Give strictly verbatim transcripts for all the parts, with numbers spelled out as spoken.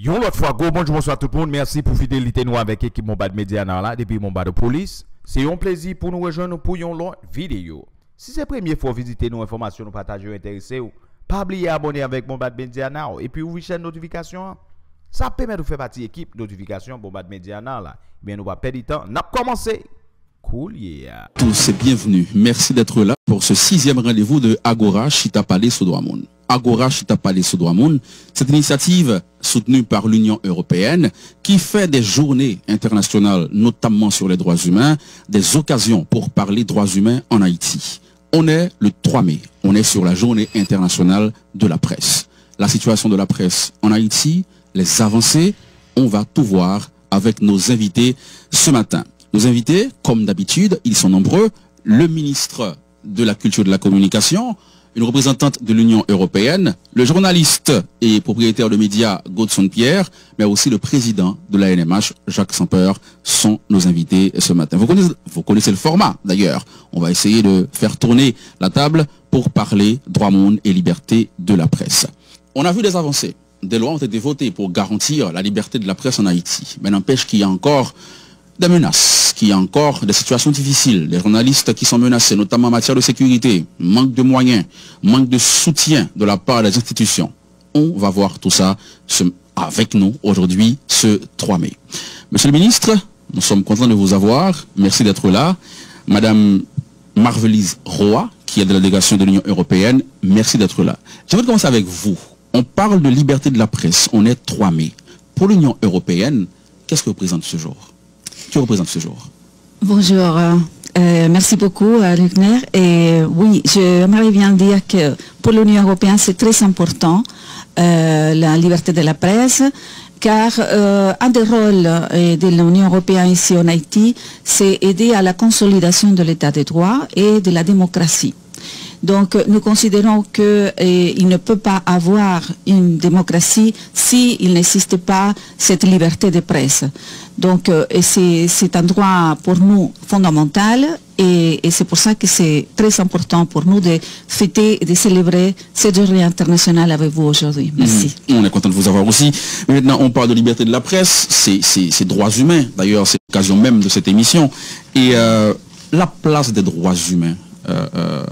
Yon l'autre fois, go, bonjour, bonsoir tout le monde. Merci pour fidélité nous avec l'équipe Mombad Média là, depuis Mombad de police. C'est un plaisir pour nous rejoindre pour une longue vidéo. Si c'est la première fois visiter nos informations, nous partager, intéresser, pas oublier abonner avec Mombad Média now et puis ouvrir chaîne notification. Ça permet de faire partie de l'équipe notification Mombad Média là. Bien, nous va perdre du temps. N'a commencé. Cool, yeah. Tous et bienvenue. Merci d'être là pour ce sixième rendez-vous de Agora Chita Palais Sodouamoun. Agora Chita Palais Sodouamoun, cette initiative soutenue par l'Union européenne qui fait des journées internationales, notamment sur les droits humains, des occasions pour parler droits humains en Haïti. On est le trois mai, on est sur la journée internationale de la presse. La situation de la presse en Haïti, les avancées, on va tout voir avec nos invités ce matin. Nos invités, comme d'habitude, ils sont nombreux. Le ministre de la Culture et de la Communication, une représentante de l'Union européenne, le journaliste et propriétaire de médias Godson Pierre, mais aussi le président de la N M H, Jacques Semper, sont nos invités ce matin. Vous connaissez, vous connaissez le format d'ailleurs. On va essayer de faire tourner la table pour parler droit monde et liberté de la presse. On a vu des avancées. Des lois ont été votées pour garantir la liberté de la presse en Haïti. Mais n'empêche qu'il y a encore des menaces, qu'il y a encore des situations difficiles, des journalistes qui sont menacés, notamment en matière de sécurité, manque de moyens, manque de soutien de la part des institutions. On va voir tout ça ce, avec nous aujourd'hui, ce trois mai. Monsieur le ministre, nous sommes contents de vous avoir. Merci d'être là. Madame Marvelise Roa, qui est de la délégation de l'Union européenne, merci d'être là. Je vais commencer avec vous. On parle de liberté de la presse. On est trois mai. Pour l'Union européenne, qu'est-ce que représente ce jour? Qui représente ce jour? Bonjour, euh, merci beaucoup euh, Luckner. Et oui, j'aimerais bien dire que pour l'Union européenne, c'est très important euh, la liberté de la presse, car euh, un des rôles euh, de l'Union européenne ici en Haïti, c'est aider à la consolidation de l'état de droit et de la démocratie. Donc, nous considérons qu'il ne peut pas avoir une démocratie s'il n'existe pas cette liberté de presse. Donc, euh, c'est un droit pour nous fondamental et, et c'est pour ça que c'est très important pour nous de fêter et de célébrer cette journée internationale avec vous aujourd'hui. Merci. Mmh. On est content de vous avoir aussi. Maintenant, on parle de liberté de la presse, c'est droits humains. D'ailleurs, c'est l'occasion même de cette émission. Et euh, la place des droits humains euh, euh,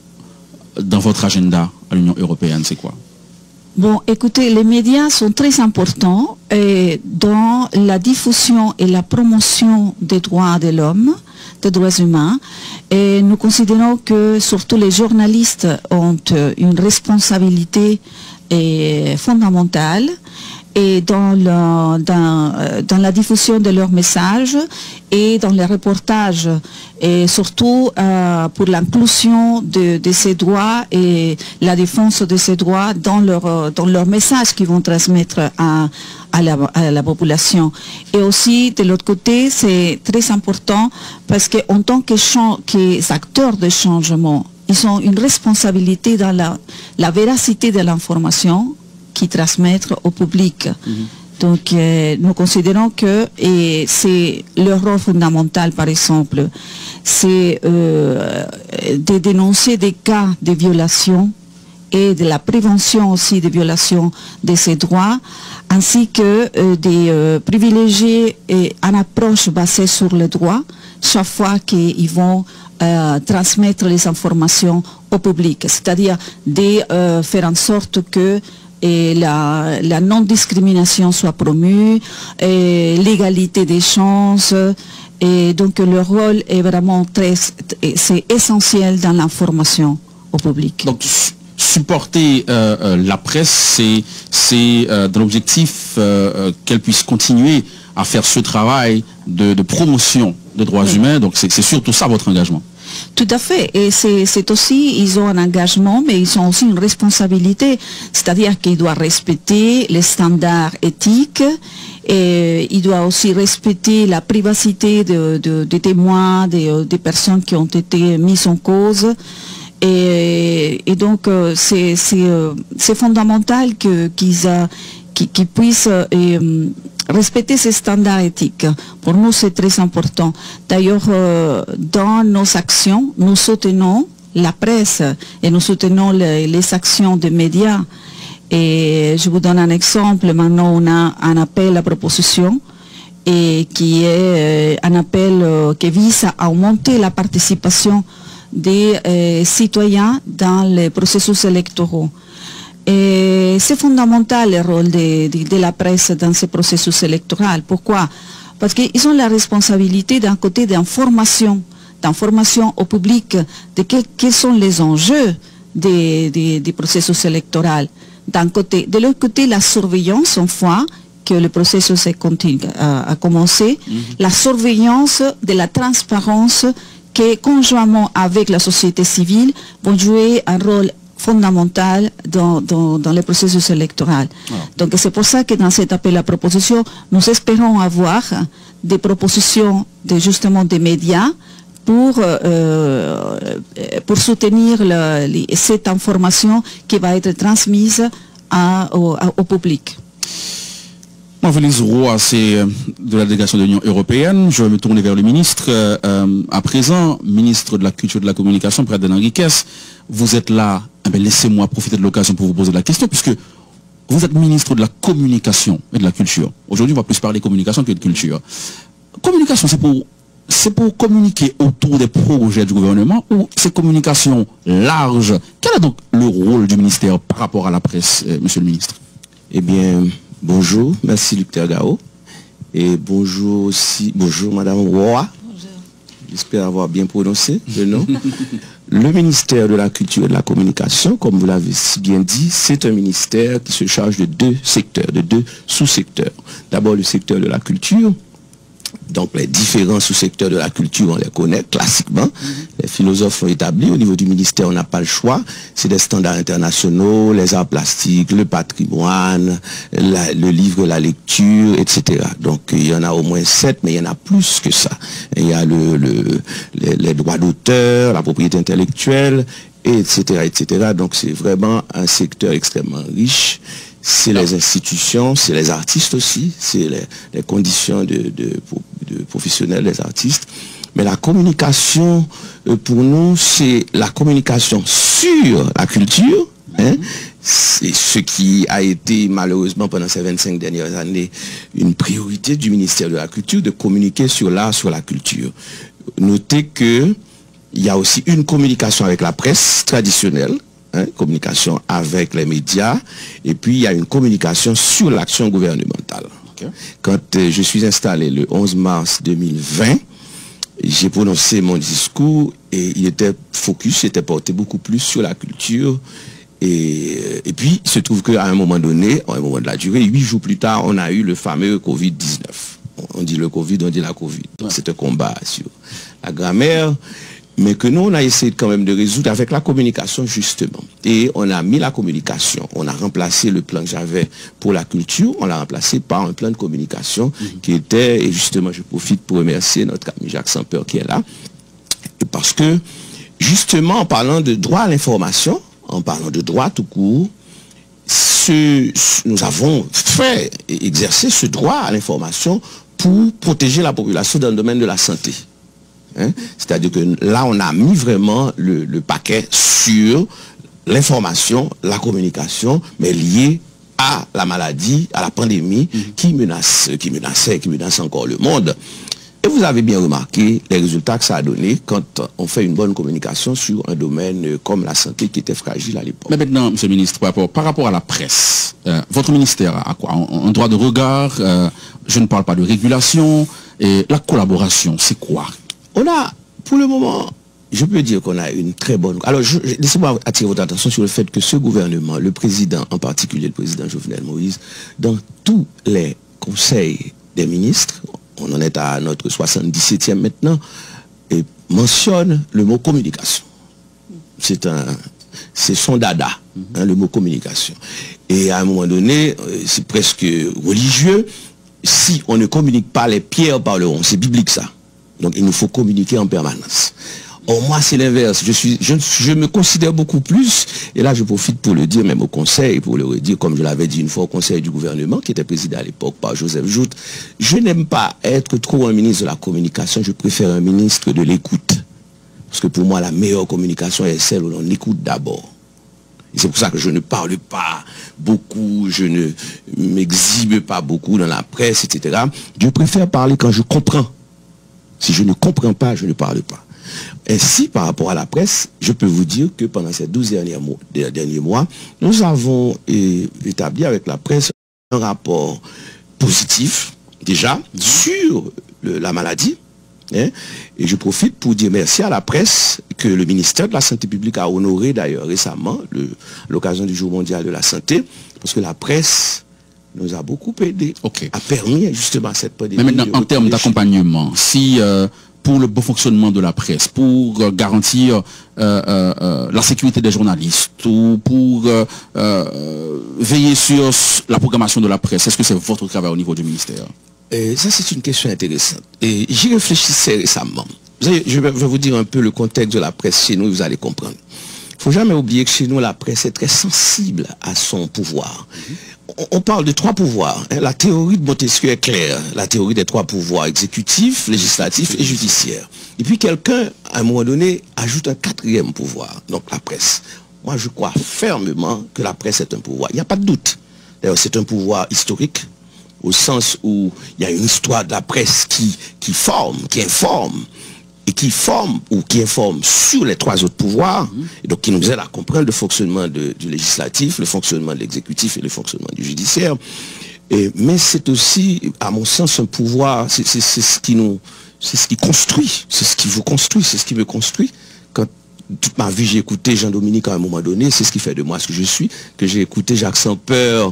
dans votre agenda à l'Union européenne, c'est quoi? Bon, écoutez, les médias sont très importants et dans la diffusion et la promotion des droits de l'homme, des droits humains. Et nous considérons que surtout les journalistes ont une responsabilité et fondamentale et dans, le, dans, dans la diffusion de leurs messages et dans les reportages et surtout euh, pour l'inclusion de, de ces droits et la défense de ces droits dans leur, dans leurs messages qu'ils vont transmettre à, à, la, à la population. Et aussi de l'autre côté, c'est très important parce qu'en tant que, que acteurs de changement, ils ont une responsabilité dans la, la véracité de l'information qui transmettent au public. Mm-hmm. Donc, euh, nous considérons que c'est leur rôle fondamental, par exemple, c'est euh, de dénoncer des cas de violation et de la prévention aussi des violations de ces droits, ainsi que euh, de euh, privilégier une approche basée sur le droit chaque fois qu'ils vont euh, transmettre les informations au public, c'est-à-dire de euh, faire en sorte que et la, la non-discrimination soit promue, l'égalité des chances, et donc le rôle est vraiment très, c'est essentiel dans l'information au public. Donc supporter euh, euh, la presse, c'est euh, dans l'objectif euh, qu'elle puisse continuer à faire ce travail de, de promotion des droits oui. humains, donc c'est surtout ça votre engagement. Tout à fait, et c'est aussi, ils ont un engagement, mais ils ont aussi une responsabilité, c'est-à-dire qu'ils doivent respecter les standards éthiques, et ils doivent aussi respecter la privacité de, de, des témoins, des, des personnes qui ont été mises en cause, et, et donc c'est fondamental qu'ils qu'ils qu'ils puissent euh, respecter ces standards éthiques. Pour nous, c'est très important. D'ailleurs, euh, dans nos actions, nous soutenons la presse et nous soutenons les, les actions des médias. Et je vous donne un exemple. Maintenant, on a un appel à proposition et qui est euh, un appel euh, qui vise à augmenter la participation des euh, citoyens dans les processus électoraux. Et c'est fondamental le rôle de, de, de la presse dans ce processus électoral. Pourquoi? Parce qu'ils ont la responsabilité d'un côté d'information, d'information au public de quel, quels sont les enjeux des, des, des processus électoraux. D'un côté. De l'autre côté, la surveillance, une fois que le processus est continu, a, a commencé, mm-hmm. la surveillance de la transparence qui, conjointement avec la société civile, vont jouer un rôle fondamental dans, dans, dans le processus électoral. Ah. Donc c'est pour ça que dans cet appel à proposition, nous espérons avoir des propositions de, justement des médias pour, euh, pour soutenir le, les, cette information qui va être transmise à, au, à, au public. Marie-Lise Roy, c'est de la délégation de l'Union européenne. Je vais me tourner vers le ministre. Euh, à présent, ministre de la Culture et de la Communication, Pradel Henriquez, vous êtes là. Eh bien, laissez-moi profiter de l'occasion pour vous poser la question, puisque vous êtes ministre de la Communication et de la Culture. Aujourd'hui, on va plus parler communication que de culture. Communication, c'est pour, c'est pour communiquer autour des projets du gouvernement ou c'est communication large? Quel est donc le rôle du ministère par rapport à la presse, euh, monsieur le ministre? Eh bien, bonjour, merci Luc Tergao. Et bonjour aussi, bonjour Madame Roy. J'espère avoir bien prononcé le nom. Le ministère de la Culture et de la Communication, comme vous l'avez si bien dit, c'est un ministère qui se charge de deux secteurs, de deux sous-secteurs. D'abord le secteur de la culture. Donc les différents sous-secteurs de la culture, on les connaît classiquement. Mm-hmm. Les philosophes ont établi, au niveau du ministère, on n'a pas le choix. C'est des standards internationaux, les arts plastiques, le patrimoine, la, le livre, la lecture, et cetera. Donc il y en a au moins sept, mais il y en a plus que ça. Il y a le, le, les, les droits d'auteur, la propriété intellectuelle, et cetera, et cetera. Donc c'est vraiment un secteur extrêmement riche. C'est les institutions, c'est les artistes aussi, c'est les, les conditions de, de, de professionnels des artistes. Mais la communication, euh, pour nous, c'est la communication sur la culture. Hein. C'est ce qui a été malheureusement pendant ces vingt-cinq dernières années une priorité du ministère de la Culture, de communiquer sur l'art, sur la culture. Notez que il y a aussi une communication avec la presse traditionnelle. Hein, communication avec les médias, et puis il y a une communication sur l'action gouvernementale. Okay. Quand euh, je suis installé le onze mars deux mille vingt, j'ai prononcé mon discours et il était focus, il était porté beaucoup plus sur la culture. Et, et puis il se trouve qu'à un moment donné, à un moment de la durée, huit jours plus tard, on a eu le fameux Covid dix-neuf. On dit le Covid, on dit la Covid. Donc c'est un combat sur la grammaire. Mais que nous, on a essayé quand même de résoudre avec la communication, justement. Et on a mis la communication, on a remplacé le plan que j'avais pour la culture, on l'a remplacé par un plan de communication mm-hmm. qui était, et justement, je profite pour remercier notre ami Jacques Sampeur qui est là, parce que, justement, en parlant de droit à l'information, en parlant de droit tout court, ce, nous avons fait et exercé ce droit à l'information pour protéger la population dans le domaine de la santé. Hein? C'est-à-dire que là, on a mis vraiment le, le paquet sur l'information, la communication, mais liée à la maladie, à la pandémie mmh. qui menace, qui menaçait, qui menace encore le monde. Et vous avez bien remarqué les résultats que ça a donné quand on fait une bonne communication sur un domaine comme la santé qui était fragile à l'époque. Mais maintenant, monsieur le ministre, par rapport, par rapport à la presse, euh, votre ministère a quoi? Un, un droit de regard, euh, je ne parle pas de régulation, et la collaboration, c'est quoi? On a, pour le moment, je peux dire qu'on a une très bonne... Alors, laissez-moi attirer votre attention sur le fait que ce gouvernement, le président, en particulier le président Jovenel Moïse, dans tous les conseils des ministres, on en est à notre soixante-dix-septième maintenant, et mentionne le mot communication. C'est un... c'est son dada, hein, le mot communication. Et à un moment donné, c'est presque religieux. Si on ne communique pas, les pierres parleront. C'est biblique ça. Donc il nous faut communiquer en permanence. Or moi c'est l'inverse, je, suis, je, je me considère beaucoup plus, et là je profite pour le dire même au conseil, pour le redire comme je l'avais dit une fois au conseil du gouvernement, qui était présidé à l'époque par Joseph Joute, je n'aime pas être trop un ministre de la communication, je préfère un ministre de l'écoute. Parce que pour moi la meilleure communication est celle où l'on écoute d'abord. Et c'est pour ça que je ne parle pas beaucoup, je ne m'exhibe pas beaucoup dans la presse, et cetera. Je préfère parler quand je comprends. Si je ne comprends pas, je ne parle pas. Ainsi, par rapport à la presse, je peux vous dire que pendant ces douze derniers mois, derniers mois nous avons eh, établi avec la presse un rapport positif, déjà, sur le, la maladie. Hein, et je profite pour dire merci à la presse que le ministère de la Santé publique a honoré d'ailleurs récemment l'occasion du Jour mondial de la santé, parce que la presse nous a beaucoup aidé, okay. a permis justement cette pandémie. Mais maintenant, en termes d'accompagnement, si euh, pour le bon fonctionnement de la presse, pour euh, garantir euh, euh, la sécurité des journalistes ou pour euh, euh, veiller sur la programmation de la presse, est-ce que c'est votre travail au niveau du ministère? Et ça, c'est une question intéressante. Et j'y réfléchissais récemment. Vous savez, je vais vous dire un peu le contexte de la presse chez nous, vous allez comprendre. Il ne faut jamais oublier que chez nous, la presse est très sensible à son pouvoir. Mm-hmm. On parle de trois pouvoirs. Hein. La théorie de Montesquieu est claire. La théorie des trois pouvoirs, exécutif, législatif et judiciaire. Et puis quelqu'un, à un moment donné, ajoute un quatrième pouvoir, donc la presse. Moi, je crois fermement que la presse est un pouvoir. Il n'y a pas de doute. D'ailleurs, c'est un pouvoir historique, au sens où il y a une histoire de la presse qui, qui forme, qui informe, et qui forme ou qui informe sur les trois autres pouvoirs, mmh. et donc qui nous aide à comprendre le fonctionnement de, du législatif, le fonctionnement de l'exécutif et le fonctionnement du judiciaire. Et, mais c'est aussi, à mon sens, un pouvoir, c'est ce qui nous, c'est ce qui construit, c'est ce qui vous construit, c'est ce qui me construit. Quand toute ma vie j'ai écouté Jean-Dominique à un moment donné, c'est ce qui fait de moi ce que je suis, que j'ai écouté Jacques Sampeur,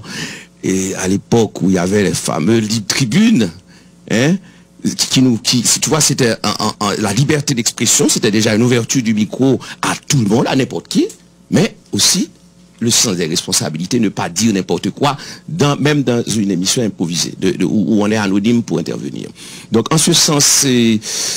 et à l'époque où il y avait les fameux libres tribunes, hein, qui nous, qui, tu vois, c'était la liberté d'expression, c'était déjà une ouverture du micro à tout le monde, à n'importe qui, mais aussi le sens des responsabilités, ne pas dire n'importe quoi, dans, même dans une émission improvisée, de, de, où, où on est anonyme pour intervenir. Donc en ce sens, c'est...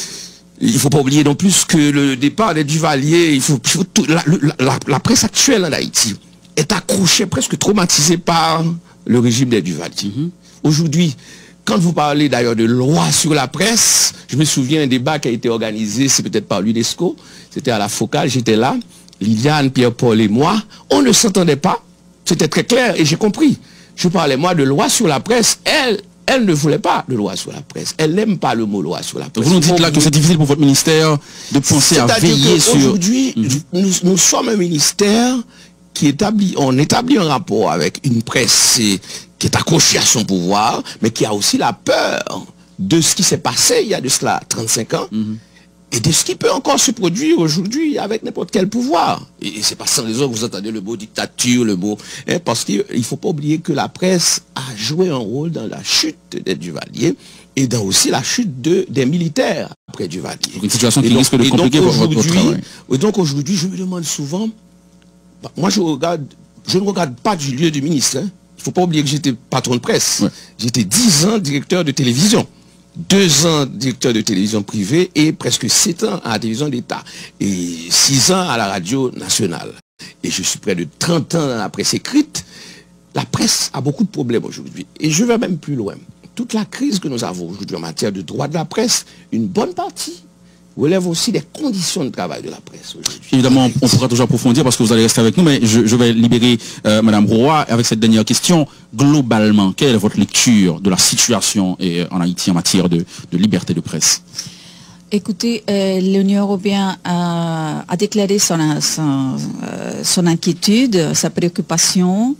Il ne faut pas oublier non plus que le départ des Duvalier, il faut, il faut tout, la, la, la presse actuelle en Haïti est accrochée, presque traumatisée par le régime des Duvalier. Mm-hmm. Aujourd'hui, quand vous parlez d'ailleurs de loi sur la presse, je me souviens d'un débat qui a été organisé, c'est peut-être par l'UNESCO, c'était à la Focale, j'étais là, Liliane, Pierre-Paul et moi, on ne s'entendait pas, c'était très clair et j'ai compris. Je parlais moi de loi sur la presse, elle, elle ne voulait pas de loi sur la presse, elle n'aime pas le mot loi sur la presse. Vous nous dites là que c'est difficile pour votre ministère de penser à veiller sur... Aujourd'hui, mm-hmm. nous, nous sommes un ministère qui établit, on établit un rapport avec une presse qui est accrochée à son pouvoir, mais qui a aussi la peur de ce qui s'est passé il y a de cela trente-cinq ans, mm-hmm. et de ce qui peut encore se produire aujourd'hui avec n'importe quel pouvoir. Et c'est pas sans raison que vous entendez le mot dictature, le mot... Hein, parce qu'il ne faut pas oublier que la presse a joué un rôle dans la chute des Duvalier et dans aussi la chute de, des militaires après Duvalier. Une situation qui donc, risque de compliquer votre travail. Et donc aujourd'hui, je me demande souvent... Bah, moi, je regarde, je ne regarde pas du lieu du ministre. Hein. Il ne faut pas oublier que j'étais patron de presse. Ouais. J'étais dix ans directeur de télévision. Deux ans directeur de télévision privée et presque sept ans à la télévision d'État. Et six ans à la radio nationale. Et je suis près de trente ans dans la presse écrite. La presse a beaucoup de problèmes aujourd'hui. Et je vais même plus loin. Toute la crise que nous avons aujourd'hui en matière de droit de la presse, une bonne partie relève aussi des conditions de travail de la presse aujourd'hui. Évidemment, on pourra toujours approfondir parce que vous allez rester avec nous, mais je, je vais libérer euh, Madame Roy avec cette dernière question. Globalement, quelle est votre lecture de la situation et, en Haïti en matière de, de liberté de presse? Écoutez, euh, l'Union européenne a, a déclaré son, son, euh, son inquiétude, sa préoccupation,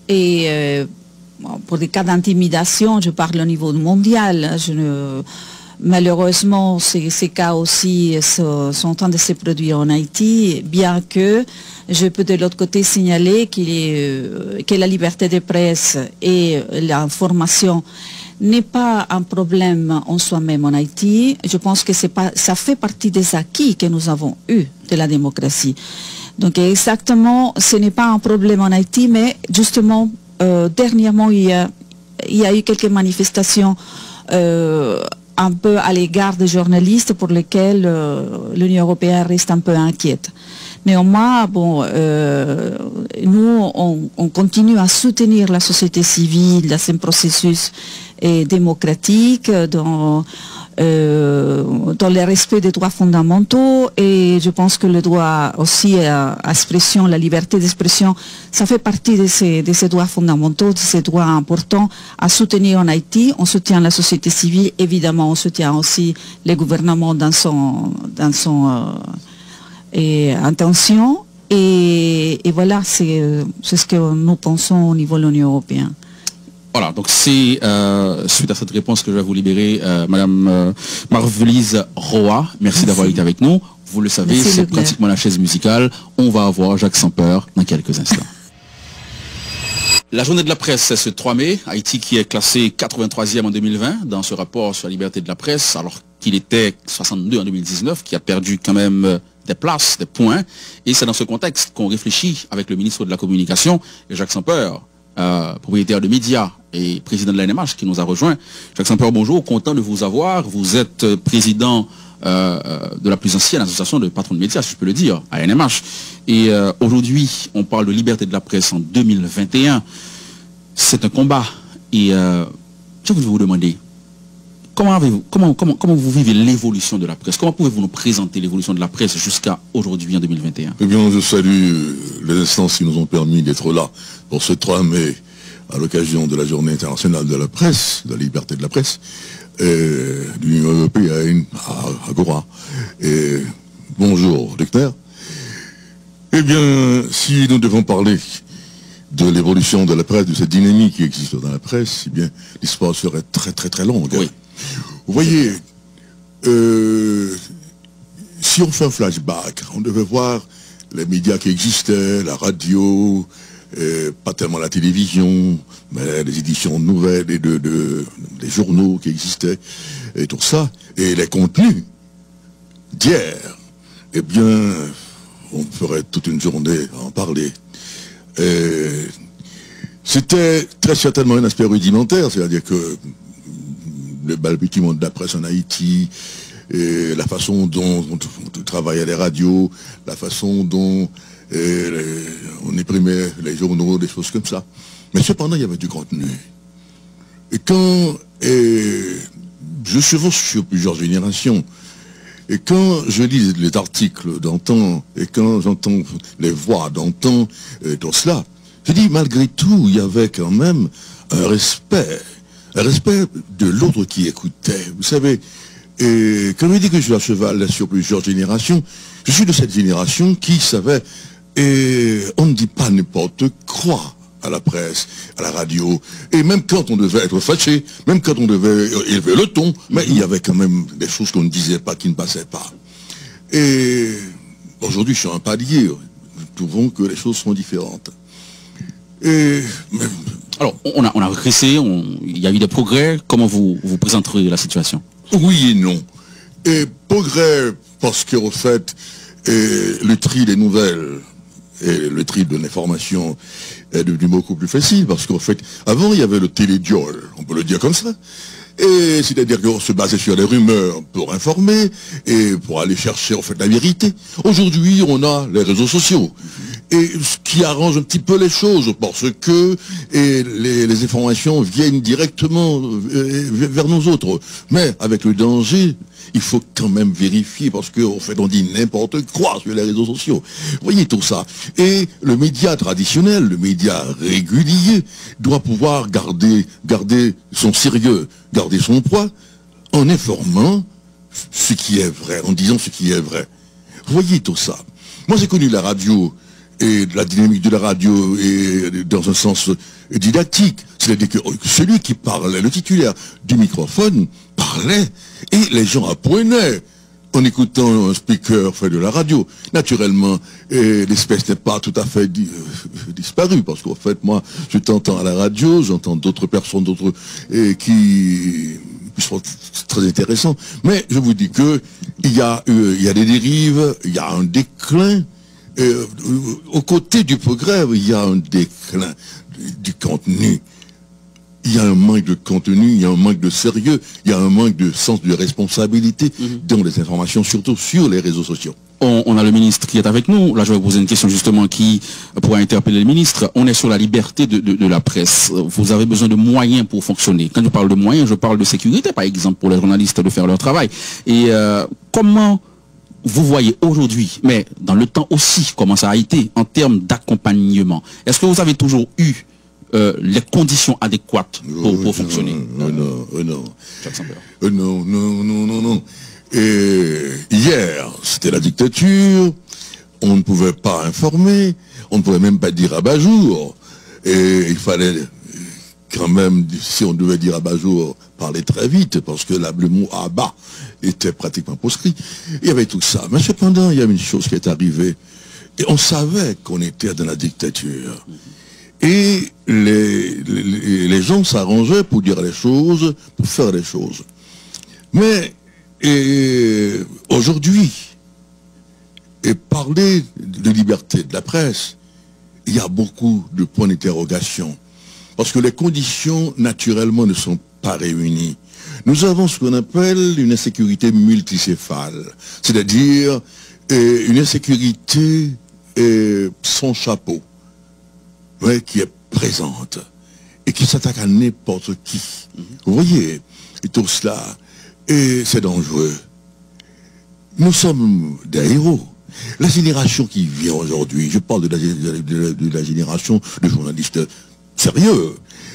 et euh, pour des cas d'intimidation, je parle au niveau mondial, je ne... Malheureusement, ces, ces cas aussi sont, sont en train de se produire en Haïti, bien que je peux de l'autre côté signaler qu'il est, que la liberté de presse et l'information n'est pas un problème en soi-même en Haïti. Je pense que c'est pas, ça fait partie des acquis que nous avons eus de la démocratie. Donc exactement, ce n'est pas un problème en Haïti, mais justement, euh, dernièrement, il y a, il y a eu quelques manifestations euh, un peu à l'égard des journalistes pour lesquels euh, l'Union européenne reste un peu inquiète. Néanmoins, bon, euh, nous, on, on continue à soutenir la société civile dans ce processus eh, démocratique, dans, euh, dans le respect des droits fondamentaux, et je pense que le droit aussi à, à expression, la liberté d'expression, ça fait partie de ces, de ces droits fondamentaux, de ces droits importants à soutenir en Haïti. On soutient la société civile, évidemment, on soutient aussi le gouvernement dans son, dans son euh, et, intention. Et, et voilà, c'est ce que nous pensons au niveau de l'Union européenne. Voilà, donc c'est euh, suite à cette réponse que je vais vous libérer, euh, Madame euh, Marvelise Roa. Merci, Merci. d'avoir été avec nous. Vous le savez, c'est pratiquement la chaise musicale. On va avoir Jacques Sampeur dans quelques instants. La journée de la presse, c'est ce trois mai. Haïti qui est classé quatre-vingt-troisième en deux mille vingt dans ce rapport sur la liberté de la presse, alors qu'il était soixante-deux en deux mille dix-neuf, qui a perdu quand même des places, des points. Et c'est dans ce contexte qu'on réfléchit avec le ministre de la Communication, Jacques Sampeur, euh, propriétaire de médias et président de l'A N M H, qui nous a rejoint. Jacques Sampeur, bonjour, content de vous avoir. Vous êtes président euh, de la plus ancienne association de patrons de médias, si je peux le dire, à N M H. Et euh, aujourd'hui, on parle de liberté de la presse en deux mille vingt et un. C'est un combat. Et euh, je voulais vous demander, comment, avez-vous, comment, comment, comment vous vivez l'évolution de la presse? Comment pouvez-vous nous présenter l'évolution de la presse jusqu'à aujourd'hui en deux mille vingt et un? Eh bien, je salue les instances qui nous ont permis d'être là pour ce trois mai à l'occasion de la journée internationale de la presse, de la liberté de la presse, et de l'Union européenne à Agora. Et bonjour, docteur. Eh bien, si nous devons parler de l'évolution de la presse, de cette dynamique qui existe dans la presse, eh bien, l'histoire serait très très très longue. Oui. Vous voyez, euh, si on fait un flashback, on devait voir les médias qui existaient, la radio, euh, pas tellement la télévision, mais les éditions nouvelles et de, de, des journaux qui existaient, et tout ça, et les contenus d'hier. Eh bien, on ferait toute une journée à en parler. C'était très certainement un aspect rudimentaire, c'est-à-dire que le balbutiement de la presse en Haïti, et la façon dont on travaillait les radios, la façon dont et, on imprimait les journaux, des choses comme ça. Mais cependant, il y avait du contenu. Et quand et, je chevauche sur plusieurs générations, et quand je lis les articles d'antan, et quand j'entends les voix d'antan, et tout cela, je dis, malgré tout, il y avait quand même un respect, un respect de l'autre qui écoutait. Vous savez, et quand je dis que je suis à cheval sur plusieurs générations, je suis de cette génération qui savait, et on ne dit pas n'importe quoi à la presse, à la radio, et même quand on devait être fâché, même quand on devait élever le ton, mais il y avait quand même des choses qu'on ne disait pas, qui ne passaient pas. Et aujourd'hui, je suis un palier, nous trouvons que les choses sont différentes. Et mais... Alors, on a, on a régressé, on... il y a eu des progrès, comment vous, vous présenterez la situation? Oui et non. Et progrès, parce qu'en fait, et le tri des nouvelles, et le tri de l'information est devenu beaucoup plus facile, parce qu'en fait, avant il y avait le télédiol, on peut le dire comme ça, et c'est-à-dire qu'on se basait sur les rumeurs pour informer, et pour aller chercher en fait la vérité. Aujourd'hui, on a les réseaux sociaux, et ce qui arrange un petit peu les choses, parce que et les, les informations viennent directement vers nous autres, mais avec le danger, il faut quand même vérifier, parce qu'en fait on dit n'importe quoi sur les réseaux sociaux. Vous voyez tout ça. Et le média traditionnel, le média régulier, doit pouvoir garder, garder son sérieux, garder son poids, en informant ce qui est vrai, en disant ce qui est vrai. Vous voyez tout ça. Moi j'ai connu la radio, et la dynamique de la radio est dans un sens didactique. C'est-à-dire que celui qui parlait, le titulaire du microphone, parlait, et les gens apprenaient en écoutant un speaker fait de la radio. Naturellement, l'espèce n'est pas tout à fait di euh, disparue, parce qu'en fait, moi, je t'entends à la radio, j'entends d'autres personnes, d'autres qui, qui sont très intéressants. Mais je vous dis que il y a, euh, il y a des dérives, il y a un déclin. Euh, aux côtés du progrès, il y a un déclin du contenu. Il y a un manque de contenu, il y a un manque de sérieux, il y a un manque de sens de responsabilité mm-hmm. dans les informations, surtout sur les réseaux sociaux. on, on a le ministre qui est avec nous. Là, je vais vous poser une question justement qui pourra interpeller le ministre. On est sur la liberté de, de, de la presse. Vous avez besoin de moyens pour fonctionner. Quand je parle de moyens, je parle de sécurité, par exemple, pour les journalistes de faire leur travail. Et euh, comment vous voyez aujourd'hui, mais dans le temps aussi, comment ça a été en termes d'accompagnement? Est-ce que vous avez toujours eu euh, les conditions adéquates pour, pour non, fonctionner? Non, non, non, non. Euh, non, non, non, non, non. Et hier, c'était la dictature, on ne pouvait pas informer, on ne pouvait même pas dire à bas jour. Et il fallait quand même, si on devait dire à bas jour, parler très vite, parce que là, le mot à bas était pratiquement proscrit. Il y avait tout ça. Mais cependant, il y avait une chose qui est arrivée, et on savait qu'on était dans la dictature. Et les, les, les gens s'arrangeaient pour dire les choses, pour faire les choses. Mais et aujourd'hui, et parler de liberté de la presse, il y a beaucoup de points d'interrogation. Parce que les conditions, naturellement, ne sont pas réunies. Nous avons ce qu'on appelle une insécurité multicéphale. C'est-à-dire une insécurité et sans chapeau, ouais, qui est présente et qui s'attaque à n'importe qui. Vous voyez, et tout cela, et c'est dangereux. Nous sommes des héros. La génération qui vient aujourd'hui, je parle de la, de, de, de la génération de journalistes sérieux.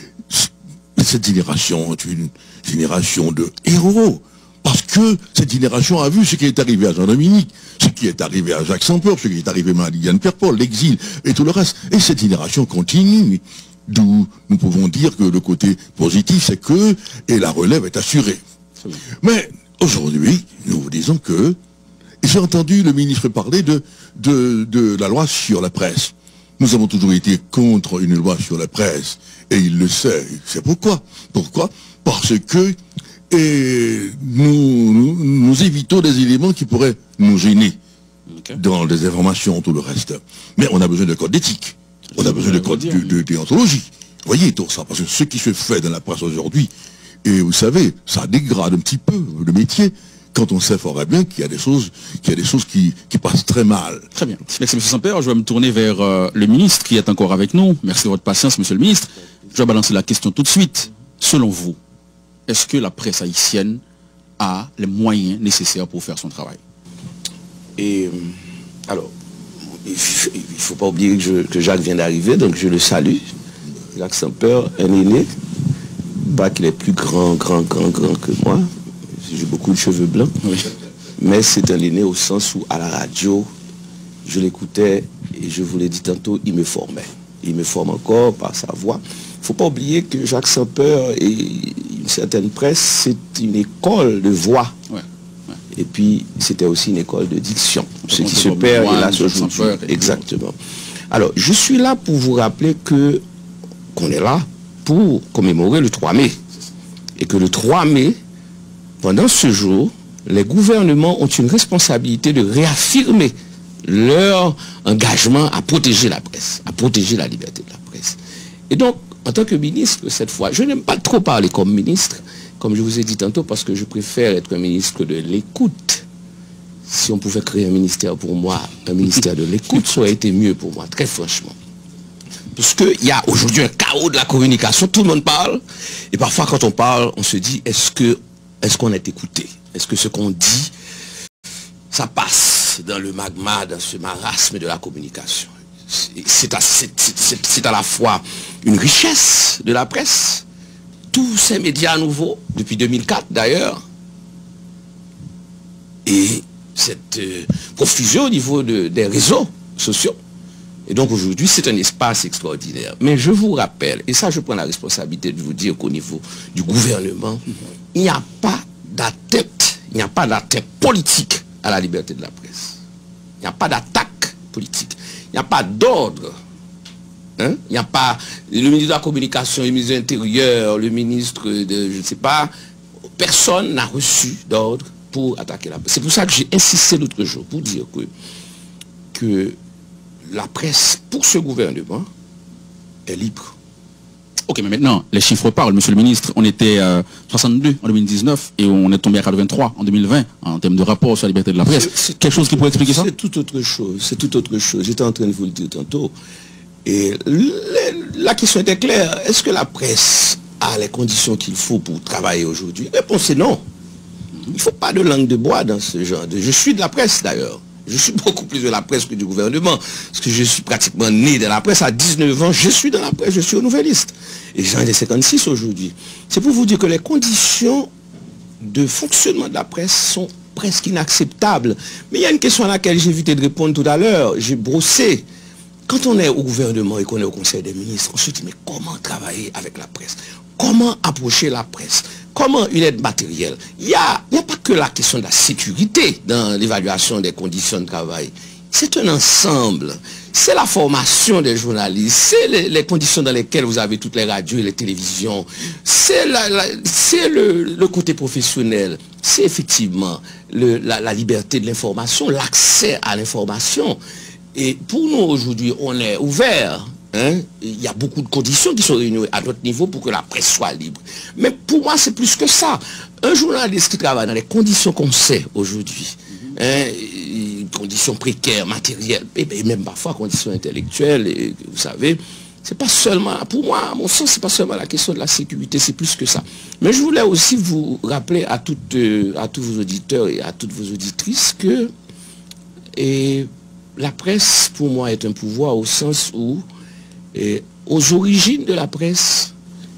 Cette génération est une génération de héros. Parce que cette génération a vu ce qui est arrivé à Jean-Dominique, ce qui est arrivé à Jacques Sampeur, ce qui est arrivé à Liliane Pierre-Paul, l'exil et tout le reste. Et cette génération continue. D'où nous pouvons dire que le côté positif, c'est que, et la relève est assurée. Mais aujourd'hui, nous vous disons que, j'ai entendu le ministre parler de, de, de la loi sur la presse. Nous avons toujours été contre une loi sur la presse, et il le sait. C'est pourquoi. Pourquoi? Parce que et nous, nous, nous évitons des éléments qui pourraient nous gêner okay. dans les informations, tout le reste. Mais on a besoin de code d'éthique. On a besoin de code de, de déontologie. Vous voyez tout ça, parce que ce qui se fait dans la presse aujourd'hui, et vous savez, ça dégrade un petit peu le métier quand on sait fort bien qu'il y a des choses, qu'il y a des choses qui, qui passent très mal. Très bien. Merci, M. Sampeur. Je vais me tourner vers euh, le ministre qui est encore avec nous. Merci de votre patience, M. le ministre. Je vais balancer la question tout de suite. Selon vous, est-ce que la presse haïtienne a les moyens nécessaires pour faire son travail? Et alors, il ne faut pas oublier que, je, que Jacques vient d'arriver, donc je le salue. Jacques Sampeur, un aîné, pas qu'il est plus grand, grand, grand, grand que moi. J'ai beaucoup de cheveux blancs. Oui. Mais c'est un aîné au sens où, à la radio, je l'écoutais et je vous l'ai dit tantôt, il me formait. Il me forme encore par sa voix. Il ne faut pas oublier que Jacques Sampeur et une certaine presse, c'est une école de voix. Ouais. Ouais. Et puis, c'était aussi une école de diction. Ce qui se perd, et là, se joue. Exactement. Alors, je suis là pour vous rappeler que qu'on est là pour commémorer le trois mai. Et que le trois mai, pendant ce jour, les gouvernements ont une responsabilité de réaffirmer leur engagement à protéger la presse, à protéger la liberté de la presse. Et donc, en tant que ministre, cette fois, je n'aime pas trop parler comme ministre, comme je vous ai dit tantôt, parce que je préfère être un ministre de l'écoute. Si on pouvait créer un ministère pour moi, un ministère de l'écoute, ça aurait été mieux pour moi, très franchement. Parce qu'il y a aujourd'hui un chaos de la communication, tout le monde parle, et parfois quand on parle, on se dit, est-ce que est-ce qu'on est écouté? Est-ce que ce qu'on dit, ça passe dans le magma, dans ce marasme de la communication? C'est à, c'est à la fois une richesse de la presse, tous ces médias nouveaux, depuis deux mille quatre d'ailleurs, et cette euh, profusion au niveau de, des réseaux sociaux. Et donc aujourd'hui, c'est un espace extraordinaire. Mais je vous rappelle, et ça je prends la responsabilité de vous dire qu'au niveau du gouvernement, il n'y a pas d'atteinte, il n'y a pas d'atteinte politique à la liberté de la presse. Il n'y a pas d'attaque politique. Il n'y a pas d'ordre. Hein? Il n'y a pas le ministre de la Communication, le ministre de l'Intérieur, le ministre de, je ne sais pas, personne n'a reçu d'ordre pour attaquer la presse. C'est pour ça que j'ai insisté l'autre jour, pour dire que, que la presse, pour ce gouvernement, est libre. Ok, mais maintenant, les chiffres parlent, monsieur le ministre. On était euh, soixante-deux en deux mille dix-neuf et on est tombé à quatre-vingt-trois en deux mille vingt en termes de rapport sur la liberté de la presse. C'est quelque chose qui pourrait expliquer ça? C'est tout autre chose. C'est tout autre chose. J'étais en train de vous le dire tantôt. Et le, la question était claire. Est-ce que la presse a les conditions qu'il faut pour travailler aujourd'hui? La réponse est non. Il ne faut pas de langue de bois dans ce genre de... Je suis de la presse d'ailleurs. Je suis beaucoup plus de la presse que du gouvernement. Parce que je suis pratiquement né de la presse. À dix-neuf ans, je suis dans la presse, je suis au Nouvelliste. Et j'en ai cinquante-six aujourd'hui. C'est pour vous dire que les conditions de fonctionnement de la presse sont presque inacceptables. Mais il y a une question à laquelle j'ai évité de répondre tout à l'heure. J'ai brossé. Quand on est au gouvernement et qu'on est au Conseil des ministres, on se dit, mais comment travailler avec la presse? Comment approcher la presse? Comment une aide matérielle? Il n'y a, il n'y a pas que la question de la sécurité dans l'évaluation des conditions de travail. C'est un ensemble. C'est la formation des journalistes, c'est les, les conditions dans lesquelles vous avez toutes les radios et les télévisions, c'est la, la, c'est le, le côté professionnel, c'est effectivement le, la, la liberté de l'information, l'accès à l'information. Et pour nous aujourd'hui, on est ouvert. Hein? Il y a beaucoup de conditions qui sont réunies à notre niveau pour que la presse soit libre. Mais pour moi, c'est plus que ça. Un journaliste qui travaille dans les conditions qu'on sait aujourd'hui, mm-hmm. hein, conditions précaires, matérielles, et même parfois conditions intellectuelles, et, vous savez, c'est pas seulement, pour moi, à mon sens, c'est pas seulement la question de la sécurité, c'est plus que ça. Mais je voulais aussi vous rappeler à, toutes, euh, à tous vos auditeurs et à toutes vos auditrices que et, la presse, pour moi, est un pouvoir au sens où et aux origines de la presse,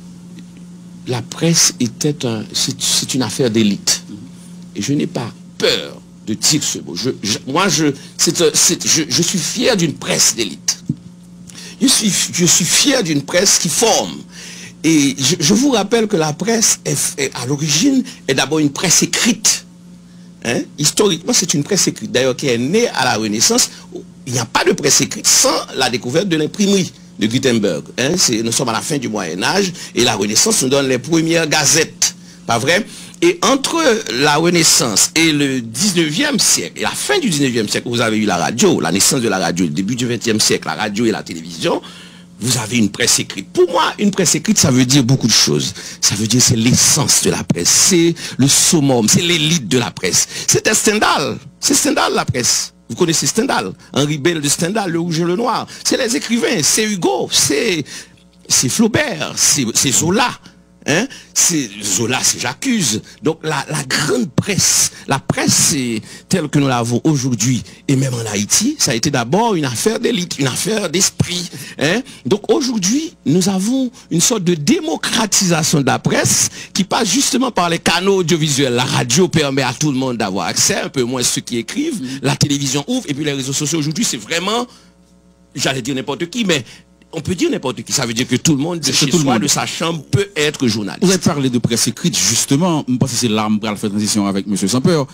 la presse était un, c'est une affaire d'élite. Et je n'ai pas peur de dire ce mot. Je, je, moi, je, c'est, c'est, je, je suis fier d'une presse d'élite. Je suis, je suis fier d'une presse qui forme. Et je, je vous rappelle que la presse, est, est, à l'origine, est d'abord une presse écrite. Hein? Historiquement, c'est une presse écrite, d'ailleurs, qui est née à la Renaissance. Il n'y a pas de presse écrite sans la découverte de l'imprimerie de Gutenberg. Hein, nous sommes à la fin du Moyen-Âge et la Renaissance nous donne les premières gazettes. Pas vrai? Et entre la Renaissance et le dix-neuvième siècle, et la fin du dix-neuvième siècle, vous avez eu la radio, la naissance de la radio, le début du vingtième siècle, la radio et la télévision, vous avez une presse écrite. Pour moi, une presse écrite, ça veut dire beaucoup de choses. Ça veut dire c'est l'essence de la presse, c'est le summum, c'est l'élite de la presse. C'était Stendhal, c'est Stendhal la presse. Vous connaissez Stendhal, Henri Bell de Stendhal, Le Rouge et le Noir. C'est les écrivains, c'est Hugo, c'est Flaubert, c'est Zola. Hein? C'est Zola, c'est J'accuse. Donc la, la grande presse, la presse telle que nous l'avons aujourd'hui, et même en Haïti, ça a été d'abord une affaire d'élite, une affaire d'esprit. Hein? Donc aujourd'hui, nous avons une sorte de démocratisation de la presse qui passe justement par les canaux audiovisuels. La radio permet à tout le monde d'avoir accès, un peu moins ceux qui écrivent. La télévision ouvre, et puis les réseaux sociaux aujourd'hui, c'est vraiment, j'allais dire n'importe qui, mais on peut dire n'importe qui. Ça veut dire que tout le monde, de chez soi, de sa chambre, peut être journaliste. Vous avez parlé de presse écrite, justement. Je pense que c'est là que je faire transition avec M. Sampeur.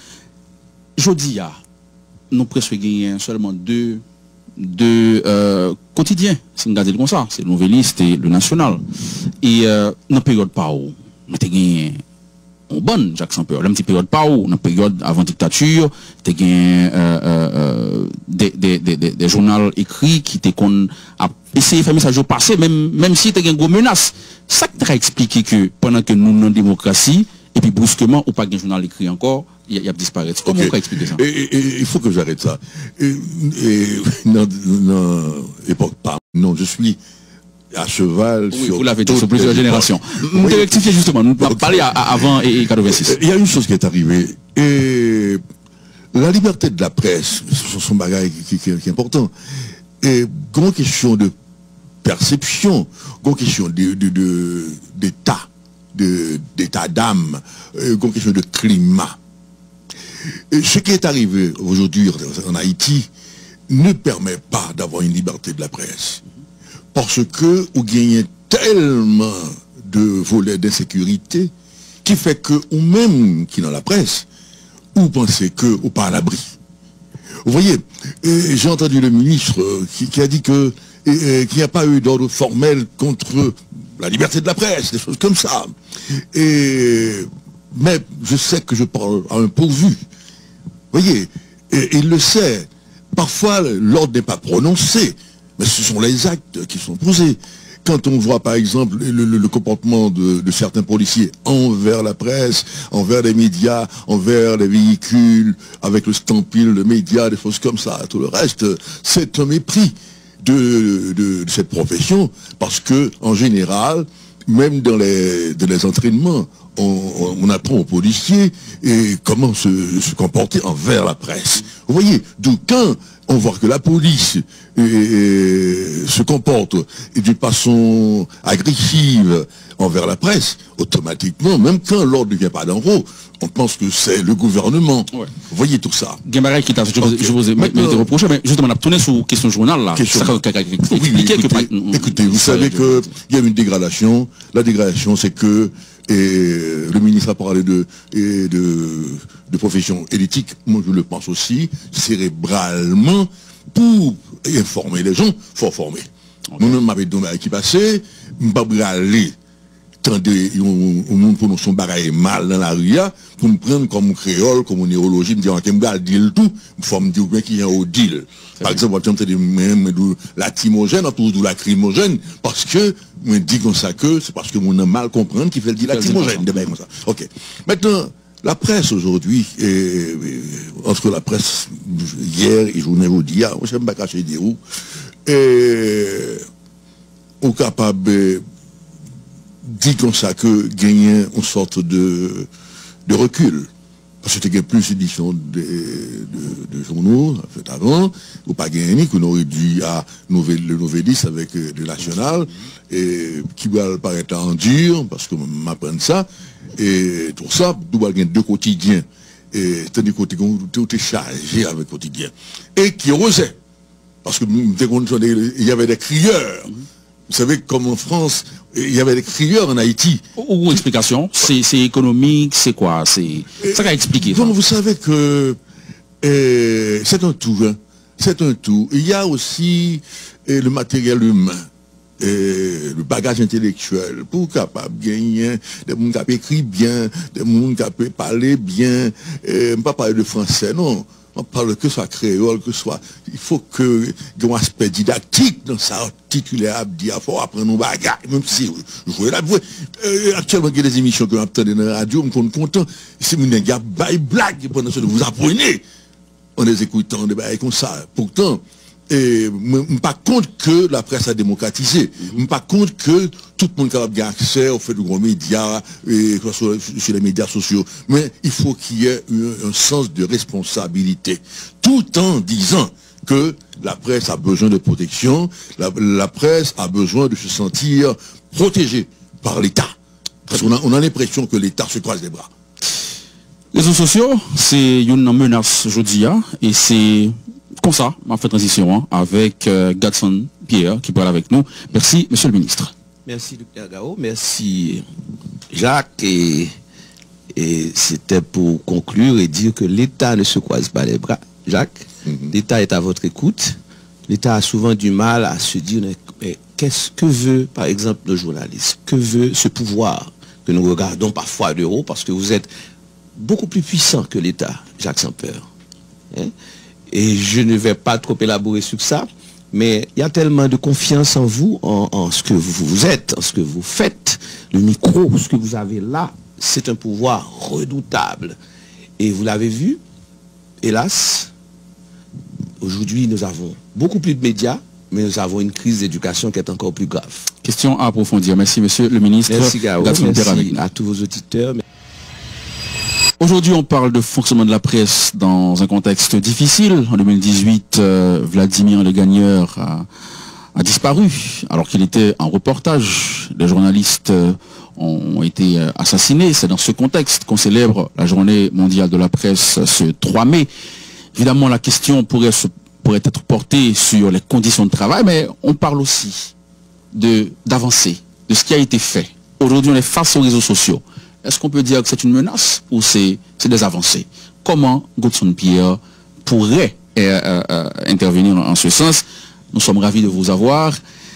Jodi, nous presque gagnons seulement deux, deux euh, quotidiens, si on regarde comme ça. C'est le Nouvelliste et le National. Et euh, dans la période par où, nous avons gagné en bonne, Jacques Sampeur. Dans la petite période par où, dans la période avant dictature, tu as gagné euh, euh, des, des, des, des, des journaux écrits qui étaient qu'on a essayé de faire message au passé, même, même si tu as gagné une menace. Ça qui t'a expliqué que pendant que nous sommes en démocratie, et puis brusquement, ou pas un journal écrit encore, il y a disparu. Comment on peut expliquer ça? Et, et, et, il faut que j'arrête ça. Et, et non, non, époque pas. Non, je suis à cheval oui, sur... Vous l'avez dit, sur plusieurs générations. Nous oui. rectifier justement, nous okay. parler à, à avant et quatre-vingt-six. Il y a une chose qui est arrivée, et la liberté de la presse, c'est son bagage qui, qui, qui est important. Et grande question de perception, grande question de, de, de, d'état, de, d'état d'âme, grande question de climat. Et ce qui est arrivé aujourd'hui en Haïti ne permet pas d'avoir une liberté de la presse. Parce que vous gagnez tellement de volets d'insécurité qui fait que, ou même qui dans la presse, vous pensez que vous pas à l'abri. Vous voyez, j'ai entendu le ministre qui, qui a dit que qu'il n'y a pas eu d'ordre formel contre la liberté de la presse, des choses comme ça. Et, mais je sais que je parle à un pourvu. Vous voyez, et, il le sait. Parfois, l'ordre n'est pas prononcé. Mais ce sont les actes qui sont posés. quand on voit par exemple le, le, le comportement de, de certains policiers envers la presse, envers les médias, envers les véhicules, avec le stampil, le média, des choses comme ça, tout le reste, c'est un mépris de, de, de cette profession, parce que en général, même dans les, dans les entraînements, on, on apprend aux policiers et comment se, se comporter envers la presse. Vous voyez, d'où quand on voit que la police et, et, se comporte d'une façon agressive envers la presse, automatiquement, même quand l'ordre ne vient pas d'en haut, on pense que c'est le gouvernement. Ouais. Vous voyez tout ça. Gambaray qui t'a, je, okay. je vous ai reproché, mais justement, on a tourné sur question journal là. Question... Ça, oui, oui, écoutez, que... écoutez, vous savez qu'il y a une dégradation. La dégradation, c'est que et le ministre a parlé de, et de, de profession éthique, moi je le pense aussi, cérébralement, pour informer les gens, il faut former. Okay. Moi, je m'avais donné à qui passait, je ne vais pas aller tendez au monde pour nous son bagaille mal dans la rue pour me prendre comme créole comme neurologie me dire OK me dire tout faut me dire bien qu'il y a au deal par exemple on me même la timogène autour de la crimogène parce que me dit comme ça que c'est parce que mon a mal comprendre qui fait le dire la timogène de comme ça. OK. Maintenant la presse aujourd'hui entre la presse hier et journée aujourd'hui on j'aime pas cacher des roues et au capable dit comme ça que gagner une sorte de, de recul. Parce que tu as plus d'éditions de, de, de journaux, en fait, avant, ou pas gagner, qu'on aurait dû à nouvelle, le Novelis avec euh, le National, et qui va paraître en dur, parce que m'apprend ça, et tout ça, nous avons deux quotidiens, et tandis que tout est chargé avec quotidien. Et qui osait, parce que il y avait des crieurs. Vous savez, comme en France, il y avait des crieurs en Haïti. Ou explication, c'est économique, c'est quoi? C'est ça qu'a expliqué. Donc vous savez que euh, c'est un tout, hein. C'est un tout. Il y a aussi euh, le matériel humain, euh, le bagage intellectuel, pour capable gagner des gens qui peuvent écrire bien, des gens qui peuvent parler bien, euh, pas parler de français, non. On parle que ce soit créole, que ce soit... Il faut que il y ait un aspect didactique dans ça, articulaire à dire, il faut apprendre nos bagages, même si je vois là, euh, actuellement, il y a des émissions que j'entends dans la radio, je suis content, c'est une blague pendant ce que vous apprenez en les écoutant, des bagages comme ça. Pourtant, et je ne suis pas contre que la presse a démocratisé. Je ne suis pas contre que tout le monde ait accès au fait de gros médias, et, sur, sur les médias sociaux. Mais il faut qu'il y ait un, un sens de responsabilité. Tout en disant que la presse a besoin de protection, la, la presse a besoin de se sentir protégée par l'État. Parce qu'on a, on a l'impression que l'État se croise les bras. Les réseaux sociaux, c'est une menace aujourd'hui, et c'est... Comme ça, on fait transition hein, avec euh, Gadson Pierre qui parle avec nous. Merci, Monsieur le Ministre. Merci, Docteur Gao. Merci, Jacques. Et, et c'était pour conclure et dire que l'État ne se croise pas les bras. Jacques, mm-hmm. L'État est à votre écoute. L'État a souvent du mal à se dire, mais qu'est-ce que veut, par exemple, le journaliste? Que veut ce pouvoir que nous regardons parfois de haut parce que vous êtes beaucoup plus puissant que l'État, Jacques Sampeur. Hein? Et je ne vais pas trop élaborer sur ça, mais il y a tellement de confiance en vous, en, en ce que vous, vous êtes, en ce que vous faites. Le micro, ce que vous avez là, c'est un pouvoir redoutable. Et vous l'avez vu, hélas, aujourd'hui nous avons beaucoup plus de médias, mais nous avons une crise d'éducation qui est encore plus grave. Question à approfondir. Merci, Monsieur le Ministre. Merci, Gao. Merci à tous vos auditeurs. Aujourd'hui, on parle de fonctionnement de la presse dans un contexte difficile. En deux mille dix-huit, euh, Vladimir Le Gagneur a, a disparu alors qu'il était en reportage. Les journalistes euh, ont été euh, assassinés. C'est dans ce contexte qu'on célèbre la journée mondiale de la presse ce trois mai. Évidemment, la question pourrait, se, pourrait être portée sur les conditions de travail, mais on parle aussi de d'avancées, de ce qui a été fait. Aujourd'hui, on est face aux réseaux sociaux. Est-ce qu'on peut dire que c'est une menace ou c'est des avancées? Comment Gadson Pierre pourrait euh, euh, intervenir en, en ce sens? Nous sommes ravis de vous avoir.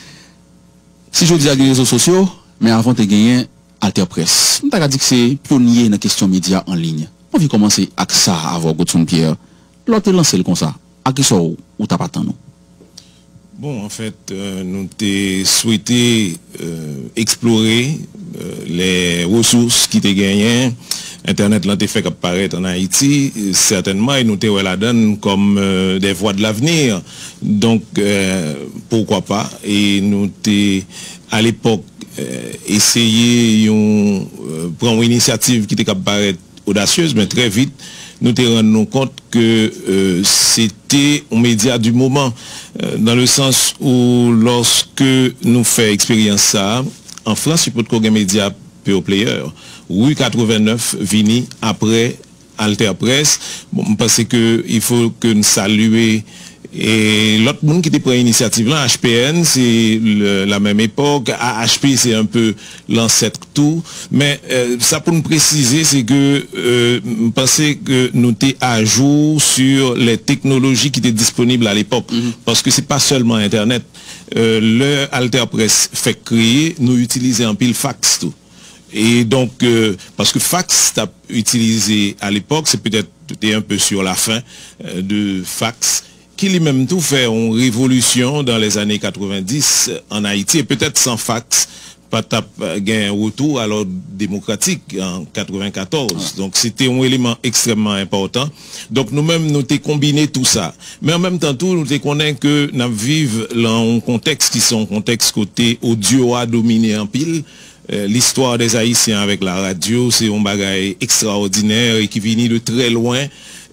Si je dis à les réseaux sociaux, mais avant de gagner Alter Presse, on t'a dit que c'est pionnier dans la question média en ligne. On vient commencer avec ça avant Gadson Pierre. L'autre lancé le comme ça. À qui ça ou t'as pas tant nous? Bon, en fait, euh, nous avons souhaité euh, explorer euh, les ressources qui étaient gagnées. Internet l'a fait apparaître en Haïti, certainement, et nous avons la donne comme euh, des voies de l'avenir. Donc, euh, pourquoi pas? Et nous avons, à l'époque, euh, essayé de euh, prendre une initiative qui était apparaître audacieuse, mais très vite, nous nous rendons compte que euh, c'était un média du moment, euh, dans le sens où lorsque nous faisons expérience ça, en France, il peut y avoir un média pure player. Rue quatre-vingt-neuf, vini après Alter Press. Bon, je pense qu'il faut que nous saluions. Et l'autre monde qui était pris l'initiative là, H P N, c'est la même époque, A H P c'est un peu l'ancêtre tout, mais euh, ça pour nous préciser, c'est que euh, je pensais que nous étions à jour sur les technologies qui étaient disponibles à l'époque, mm-hmm. parce que c'est pas seulement Internet. Euh, le Alter Press fait créer, nous utilisons un pile fax tout. Et donc, euh, parce que fax, t'as utilisé à l'époque, c'est peut-être un peu sur la fin euh, de fax, qui lui-même tout fait une révolution dans les années quatre-vingt-dix en Haïti, et peut-être sans fax, pas gagné un retour à l'ordre démocratique en quatre-vingt-quatorze. Donc c'était un élément extrêmement important. Donc nous-mêmes, nous avons combiné tout ça. Mais en même temps, tout, nous connaissons que nous vivons dans un contexte qui sont un contexte côté audio à dominer en pile. Euh, l'histoire des Haïtiens avec la radio, c'est un bagage extraordinaire et qui vient de très loin.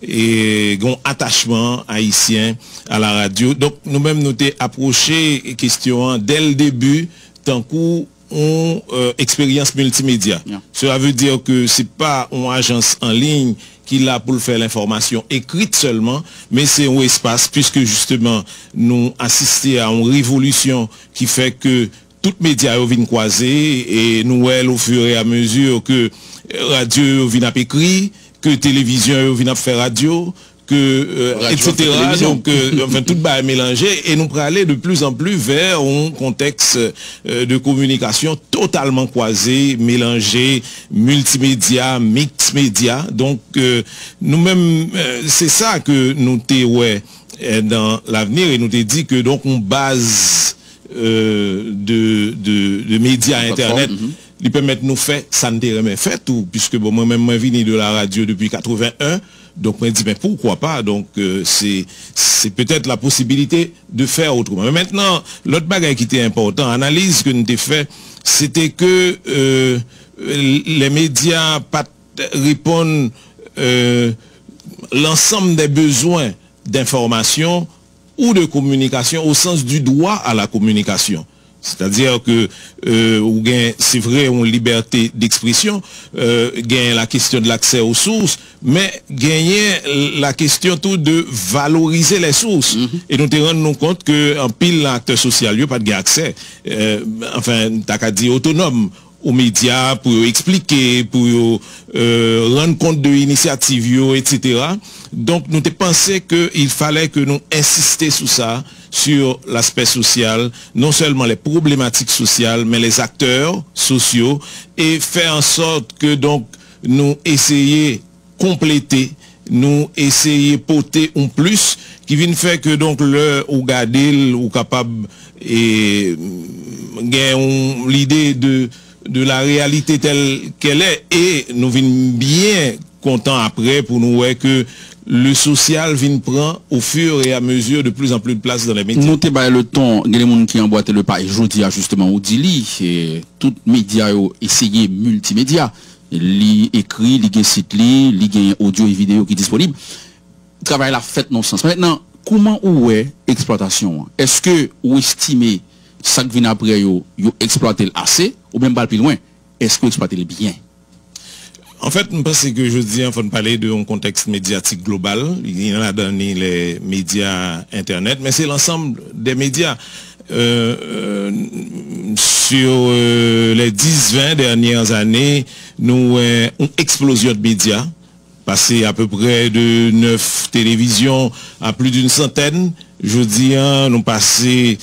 Et un attachement haïtien à la radio. Donc nous-mêmes nous t'ai approché question dès le début tant qu'on euh, expérience multimédia. Yeah. Cela veut dire que c'est pas une agence en ligne qui l'a pour faire l'information écrite seulement, mais c'est un espace puisque justement nous assistons à une révolution qui fait que tout média vient croiser et nous au fur et à mesure que radio vient écrit, que télévision vient faire radio, que euh, et cetera. Donc euh, enfin tout va mélanger et nous pourrons aller de plus en plus vers un contexte euh, de communication totalement croisé, mélangé, multimédia, mix média. Donc euh, nous-mêmes euh, c'est ça que nous t'ai ouais dans l'avenir et nous t'ai dit que donc on base euh, de, de de médias internet. Mm-hmm. Ils permettent nous faire, ça ne jamais fait tout, puisque bon, moi-même, moi, venu de la radio depuis quatre-vingt-un, donc, moi, je dis, mais pourquoi pas? Donc, euh, c'est, c'est peut-être la possibilité de faire autrement. Mais maintenant, l'autre bagage qui était important, analyse que nous avons fait, c'était que, euh, les médias pas répondent, euh, l'ensemble des besoins d'information ou de communication au sens du droit à la communication. C'est-à-dire que euh, c'est vrai, on liberté d'expression, euh, gagne la question de l'accès aux sources, mais gagner la question tout de valoriser les sources. Mm-hmm. Et nous te rendons compte que en pile l'acteur social, il n'y a pas de accès, euh, enfin, t'as qu'à dire autonome aux médias pour expliquer, pour euh, rendre compte de l'initiative, et cetera. Donc nous te pensé qu'il fallait que nous insistions sur ça, sur l'aspect social, non seulement les problématiques sociales, mais les acteurs sociaux, et faire en sorte que donc nous essayions compléter, nous essayer porter un plus qui vient faire que donc le ou garder ou capable et gagner l'idée de de la réalité telle qu'elle est et nous venons bien contents après pour nous voir que le social vient prendre au fur et à mesure de plus en plus de place dans les médias. Nous avons le temps, il y a des gens qui emboîtent le pas, et je dis justement au Dili, tout média ont essayé multimédia, li écrit, li gen site li, li gen audio et vidéo qui est disponible. Travail la fait non sens. Maintenant, comment ou est exploitation? Est-ce que vous estimez ça qui vient après yo, yo exploiter assez ou même pas plus loin? Est-ce que vous exploitez le bien? En fait, je pense que je dis, il faut parler d'un contexte médiatique global. Il y en a dans les médias Internet, mais c'est l'ensemble des médias. Euh, euh, sur euh, les dix vingt dernières années, nous avons euh, une explosion de médias, passé à peu près de neuf télévisions à plus d'une centaine. Je dis, hein, nous passé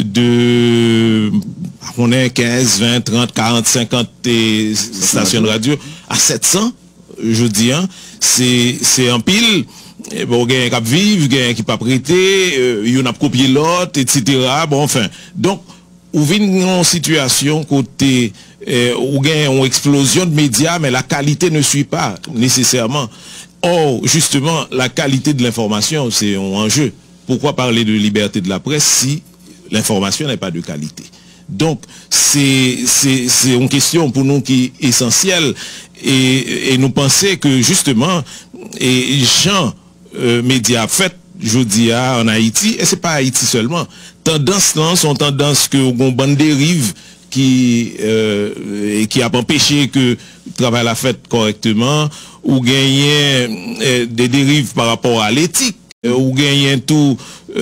de on est quinze, vingt, trente, quarante, cinquante stations de radio à sept cents. Je dis, hein, c'est c'est en pile. et bon, il y a un qui vivent, il y a un qui pas prêté, euh, il y en a copié l'autre, et cetera. Bon, enfin. Donc, ou vient une situation côté, euh, où il y a une explosion de médias, mais la qualité ne suit pas nécessairement. Or, justement, la qualité de l'information, c'est un enjeu. Pourquoi parler de liberté de la presse si l'information n'est pas de qualité? Donc, c'est une question pour nous qui est essentielle. Et, et nous pensons que, justement, et gens euh, médias fait, je dis en Haïti, et c'est pas Haïti seulement, tendance là sont tendances que on bonne dérive qui euh, et qui a empêché que le travail la fait correctement, ou gagner euh, des dérives par rapport à l'éthique, euh, ou gagner tout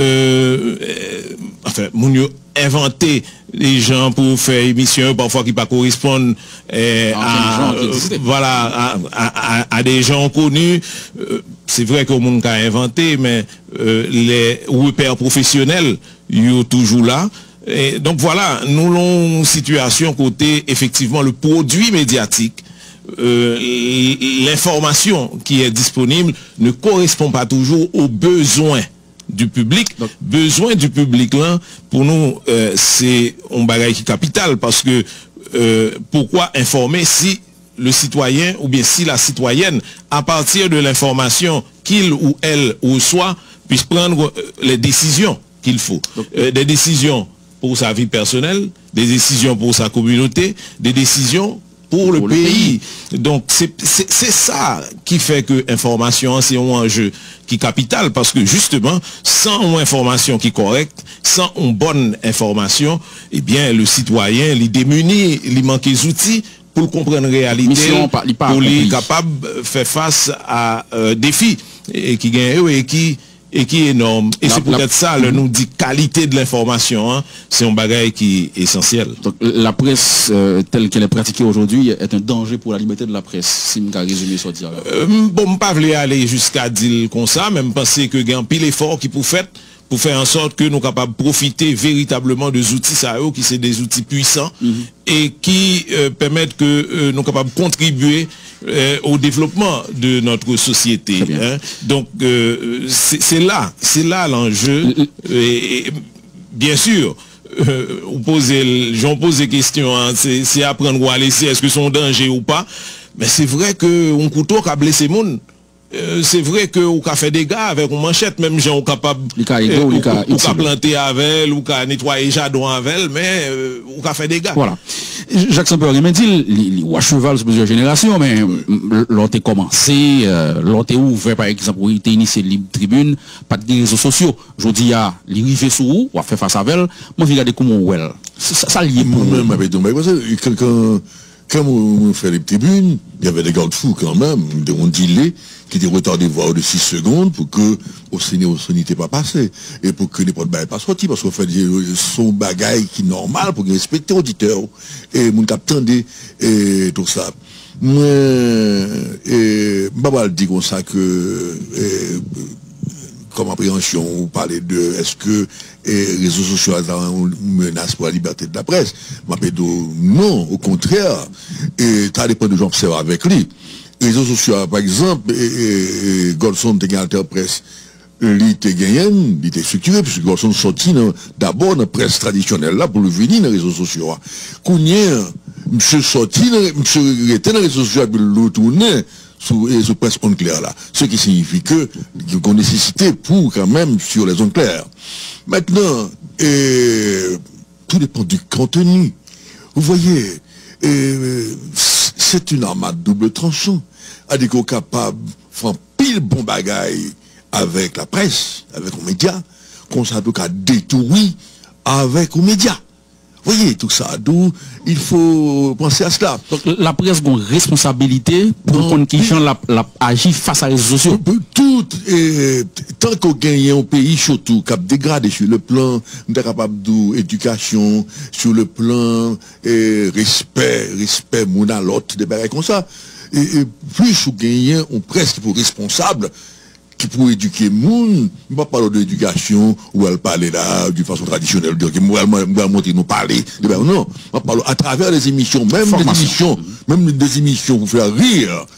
euh, euh, enfin mon inventer les gens pour faire émission parfois qui pas correspondent euh, à, euh, voilà à, à, à, à des gens connus. Euh, c'est vrai que le monde a inventé, mais euh, les repères professionnels ils sont toujours là. Et donc voilà, nous avons une situation côté effectivement le produit médiatique. Euh, l'information qui est disponible ne correspond pas toujours aux besoins du public. Donc, besoin du public là, pour nous, euh, c'est un bagage qui est capital, parce que euh, pourquoi informer si le citoyen ou bien si la citoyenne, à partir de l'information qu'il ou elle reçoit, puisse prendre les décisions qu'il faut. Donc, euh, des décisions pour sa vie personnelle, des décisions pour sa communauté, des décisions pour, pour le, le pays. pays. Donc c'est ça qui fait que l'information c'est un enjeu qui est capital, parce que justement sans une information qui est correcte, sans une bonne information, eh bien le citoyen il est démuni, il manque des outils pour comprendre la réalité, Mission, pour être capable de faire face à euh, défis et qui gagne et qui et qui est énorme. Et c'est peut-être ça, le nous dit qualité de l'information, hein, c'est un bagage qui est essentiel. Donc la presse euh, telle qu'elle est pratiquée aujourd'hui est un danger pour la liberté de la presse, si je peux résumer ça. Euh, bon, je ne pas aller jusqu'à dire comme ça, même penser que il y a un pile effort qui peut faire pour faire en sorte que nous sommes capables de profiter véritablement des outils ça qui sont des outils puissants mm-hmm. et qui euh, permettent que euh, nous sommes capables de contribuer euh, au développement de notre société. Hein. Donc euh, c'est là, c'est là l'enjeu. Mm-hmm. et, et bien sûr, euh, j'en pose des questions, hein, c'est apprendre ou à laisser, est-ce que c'est un danger ou pas, mais c'est vrai qu'un couteau qui a blessé le monde. Euh, c'est vrai que ou qu'a fait des gars avec une manchette, même gens capables euh, ou qu'a planter avec ou qu'a nettoyer jardin avec, mais euh, ou qu'a fait des gars. Voilà. Jacques Saint-Pierre il m'a dit il ou à cheval sur plusieurs générations, mais l'ont commencé, euh, l'ont ouvert par exemple, il était initié libre tribune, pas de réseaux sociaux. Je dis à l'arrivée sur où ou à faire face à elle, moi je regarde comment well. Ça ça lié pour moi même quelqu'un quand on fait les tribunes, il y avait des garde-fous quand même, on dit qui étaient retardés voire de six secondes pour que au Sénat n'était pas passé et pour que les potes ne pas sorti, parce qu'on fait son bagaille qui est normal pour respecter l'auditeur et mon capitaine et tout ça. Moi, et Baba dit comme ça que et, comme appréhension, vous parlez de est-ce que les réseaux sociaux ont une menace pour la liberté de la presse. Non, au contraire. Et ça dépend de gens observer avec lui. Les réseaux sociaux, par exemple, et, et, Golson était gagné à la presse, il était gagné, il était structuré, puisque Golson sorti d'abord dans la presse traditionnelle, là, pour le venir dans les réseaux sociaux. Kounien, monsieur sorti, monsieur était dans les réseaux sociaux, puis le retourner. Sous, et sous presse ondes claires là. Ce qui signifie que, qu'on nécessitait pour quand même sur les ondes claires. Maintenant, et, tout dépend du contenu. Vous voyez, c'est une arme à double tranchant. À dire qu'on est capable de faire pile bon bagaille avec la presse, avec les médias, qu'on s'est qu'à détruire avec les médias. Vous voyez, tout ça, d'où il faut penser à cela. Donc la presse a une responsabilité pour qu'on qui la, la agit face à les réseaux sociaux. Tout, et, tant qu'on gagne un pays, surtout, qui a dégradé sur le plan capable d'éducation, sur le plan et, respect, respect, mon à l'autre, des barrières comme ça. Et, et plus on gagne un presse qui est responsable, qui pour éduquer moun, on va pas parler d'éducation, ou elle parler là, d'une façon traditionnelle, dire que moi, elle va montrer nous parler, non, on va parler à travers les émissions, même des émissions, même des émissions pour faire rire,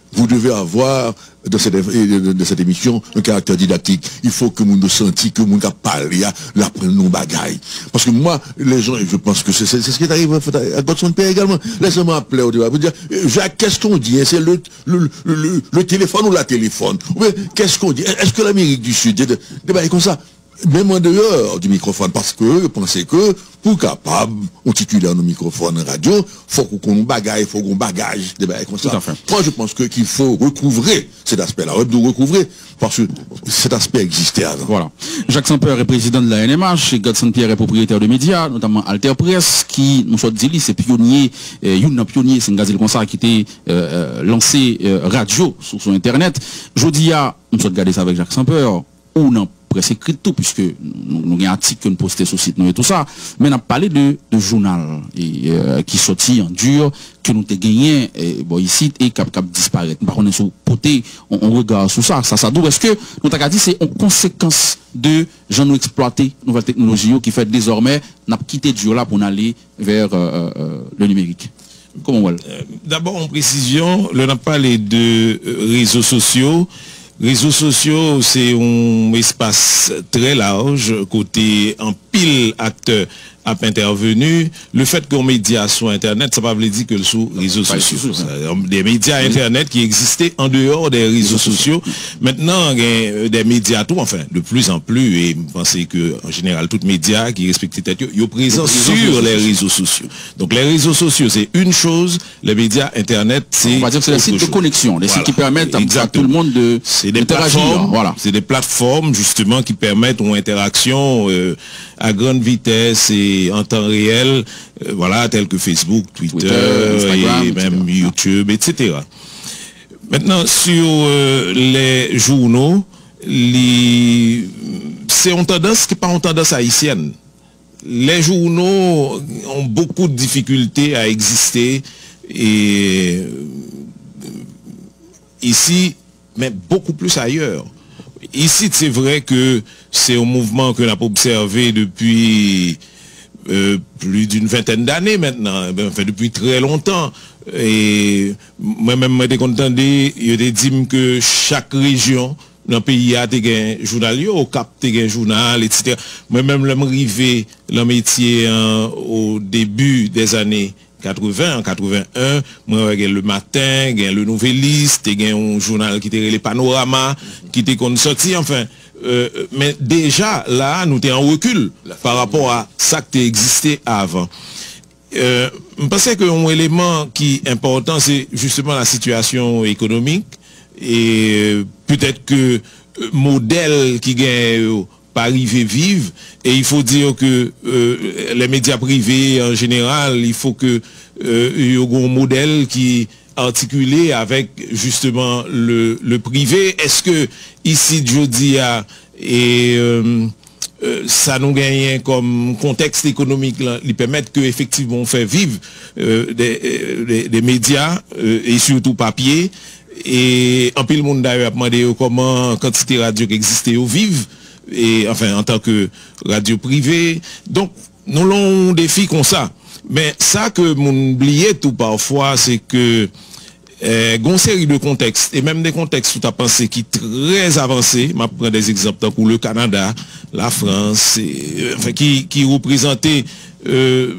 vous devez avoir dans cette, de cette émission un caractère didactique. Il faut que nous nous sentions, que nous parlions, l'apprendre nos bagailles. Parce que moi, les gens, je pense que c'est ce qui est arrivé à Godson Père également. Laissez-moi appeler au débat. Vous dire, Jacques, qu'est-ce qu'on dit? C'est le, le, le, le, le téléphone ou la téléphone? Qu'est-ce qu'on dit? Est-ce que l'Amérique du Sud est comme ça? Même en dehors du microphone, parce que je pensais que pour capable, on titulaire nos microphones radio, faut qu'on bagaille, faut qu'on bagage, des bagages comme ça. Moi, je pense que qu'il faut recouvrer cet aspect-là, de recouvrer, parce que cet aspect existait avant. Voilà. Jacques Semper est président de la N M H, et Godson Pierre est propriétaire de médias, notamment Alter Press, qui, nous sommes dit, c'est pionnier, euh, une pionnier, c'est une gazelle comme ça, qui était euh, lancé euh, radio sur son internet. Je dis à, nous sommes regardé ça avec Jacques Semper, ou non, presse écrite tout, puisque nous avons un article que nous postons sur le site et tout ça, mais on a parlé de, de journal et, euh, qui sortit en dur, que nous avons gagné et, bon, ici et qui a disparu. Par contre, on est sur côté, on, on regarde sur ça. Ça, ça est-ce que nous avons dit c'est une conséquence de gens nous exploiter nouvelles technologies qui fait désormais, nous avons quitté dur là pour aller vers euh, euh, le numérique. Comment on euh, D'abord, en précision, on a parlé de euh, réseaux sociaux. Réseaux sociaux, c'est un espace très large, côté en pile acteurs a intervenu. Le fait qu'un média soit Internet, ça ne veut pas dire que le sous réseaux sociaux. Des médias Internet qui existaient en dehors des réseaux sociaux. Maintenant, il y a des médias, tout, enfin, de plus en plus, et je pense que, en général, tous les médias qui respectent tête, ils sont présents sur les réseaux sociaux. Donc, les réseaux sociaux, c'est une chose, les médias Internet, c'est. On va dire que c'est les sites de connexion, les sites qui permettent à tout le monde de. C'est des plateformes, voilà. C'est des plateformes, justement, qui permettent une interaction euh, à grande vitesse et en temps réel, euh, voilà, tels que Facebook, Twitter, Twitter Instagram, et même et cetera YouTube, et cetera. Maintenant, sur euh, les journaux, les... c'est une tendance qui n'est pas une tendance haïtienne. Les journaux ont beaucoup de difficultés à exister et ici, mais beaucoup plus ailleurs. Ici, c'est vrai que c'est un mouvement que l'on a observé depuis euh, plus d'une vingtaine d'années maintenant, enfin depuis très longtemps. Et moi-même, je suis content de dire que chaque région dans le pays a des journal, au Cap, des journal, et cetera. Moi-même, je suis arrivé dans le métier hein, au début des années quatre-vingts, en quatre-vingt-un, moi, j'ai le matin, j'ai le Nouvelliste, j'ai un journal qui était les Panorama, qui était sorti, enfin, euh, mais déjà, là, nous étions en recul par rapport à ça qui existait avant. Euh, je pense qu'un élément qui est important, c'est justement la situation économique, et peut-être que le modèle qui gagne pas arriver vivre, et il faut dire que euh, les médias privés en général, il faut que euh, il y ait un modèle qui est articulé avec justement le, le privé. Est-ce que ici je dis à et euh, euh, ça nous gagne comme contexte économique là, qui permettent que effectivement on fait vivre euh, des, des, des médias euh, et surtout papier, et en pile monde d'ailleurs a demandé comment quantité radio qui existait au vive, et enfin en tant que radio privée. Donc nous avons un défi comme ça, mais ça que mon oublié tout parfois, c'est que euh, une série de contextes, et même des contextes où tu as pensé qui très avancés, je prends des exemples pour le Canada, la France, et, euh, enfin, qui, qui représentaient euh,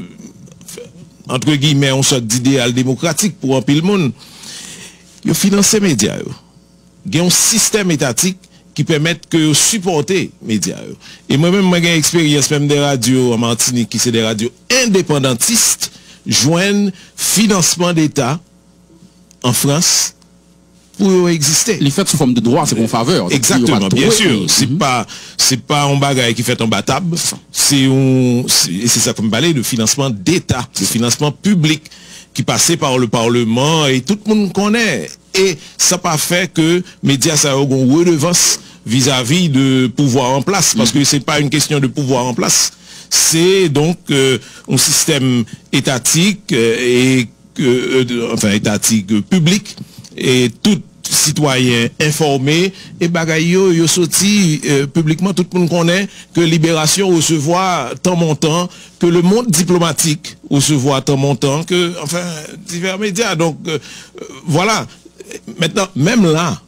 entre guillemets une sorte d'idéal démocratique pour un pile monde. Ils financent les médias, il y a un système étatique qui permettent que supporter les médias. Et moi-même, j'ai une expérience même des radios en Martinique, qui sont des radios indépendantistes, joignent financement d'État en France pour exister. Les faits sous forme de droit, c'est qu'on faveur. Exactement, bien sûr. C'est mm -hmm. pas, c'est pas un bagage qui fait imbattable. C'est un, et c'est ça comme balai de financement d'État, de financement public qui passait par le Parlement et tout le monde connaît. Et ça n'a pas fait que médias ça a une redevance vis-à-vis de pouvoir en place, parce que c'est pas une question de pouvoir en place, c'est donc euh, un système étatique euh, et euh, enfin étatique euh, public, et tout citoyen informé et bagayo yo sorti euh, publiquement, tout le monde connaît que Libération recevoir tant montant, que le monde diplomatique recevoir tant montant, que enfin divers médias. Donc euh, voilà. Maintenant, même là,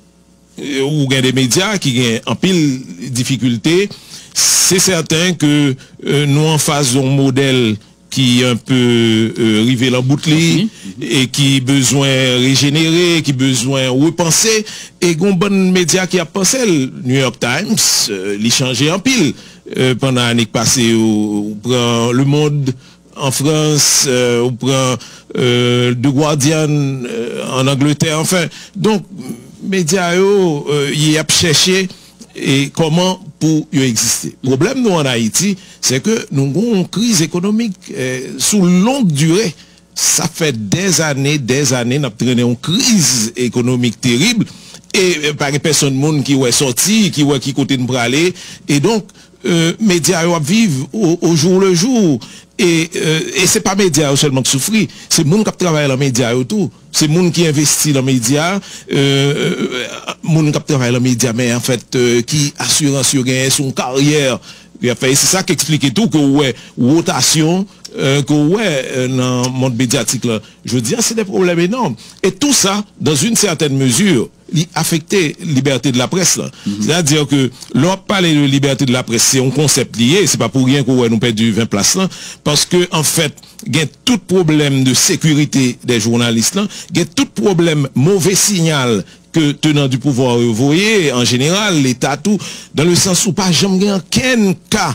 où il y a des médias qui ont en pile difficulté, c'est certain que euh, nous en faisons un modèle qui est un peu euh, rivé en bouteille et qui besoin régénérer, qui besoin repenser, et un bon média qui a pensé, le New York Times, euh, l'y changé en pile euh, pendant l'année passée, on prend Le Monde en France, euh, on prend euh, The Guardian euh, en Angleterre, enfin, donc médias yo, euh, y a cherché et comment pour y exister. Le problème nous en Haïti, c'est que nous avons une crise économique euh, sous longue durée. Ça fait des années, des années, nous avons traîné une crise économique terrible et euh, par personne monde qui est sorti, qui est qui côté de aller, et donc euh, médias vivent au, au jour le jour. Et, euh, et c'est pas médias seulement qui souffrent, c'est monde qui travaille dans les médias autour. C'est monde qui investit dans les médias, euh, monde qui travaille dans les médias, mais en fait, euh, qui assure sur son carrière. C'est ça qui explique tout, que ouais, rotation, euh, que ouais, euh, dans le monde médiatique là. Je veux dire, c'est des problèmes énormes. Et tout ça, dans une certaine mesure, affecter la liberté de la presse là. Mm-hmm. C'est-à-dire que l'on parle de liberté de la presse, c'est un concept lié, c'est pas pour rien qu'on nous perdu vingt places là, parce que en fait, il y a tout problème de sécurité des journalistes là, il y a tout problème mauvais signal que tenant du pouvoir, vous voyez, en général, l'État tout, dans le sens où pas jamais aucun cas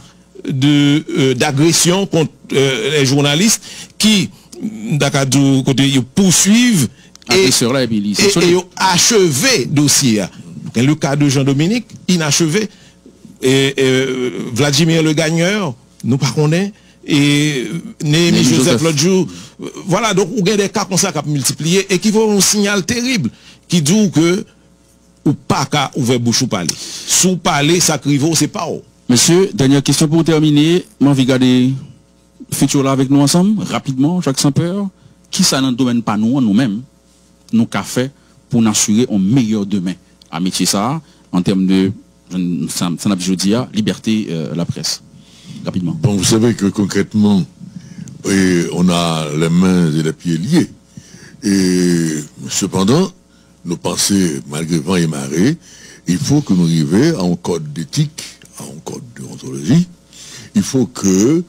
de euh, d'agression contre euh, les journalistes qui, d'accord, côté poursuivent et, sur la, et, et, et achevé dossier. Le cas de Jean-Dominique, inachevé. Et, et Vladimir le Gagneur, nous pas connaît. Et Néhémie Joseph, Joseph l'autre jour. Voilà, donc on a des cas comme ça qui ont multiplié et qui vont un signal terrible qui dit que ou pas qu'à ouvrir bouche ou parler. Sous parler, ça crivo, c'est pas haut. Monsieur, dernière question pour terminer. Moi, je vais garder futur là avec nous ensemble, rapidement, Jacques Sans-Peur. Qui ça dans le domaine pas nous, nous-mêmes, nous qu'a fait pour nous assurer un meilleur demain à métier ça, en termes de, ça n'a pas dit, liberté euh, la presse. Rapidement. Bon, vous savez que concrètement, et on a les mains et les pieds liés. Et cependant, nous pensons, malgré vent et marée, il faut que nous arrivions à un code d'éthique, à un code de déontologie. Il faut que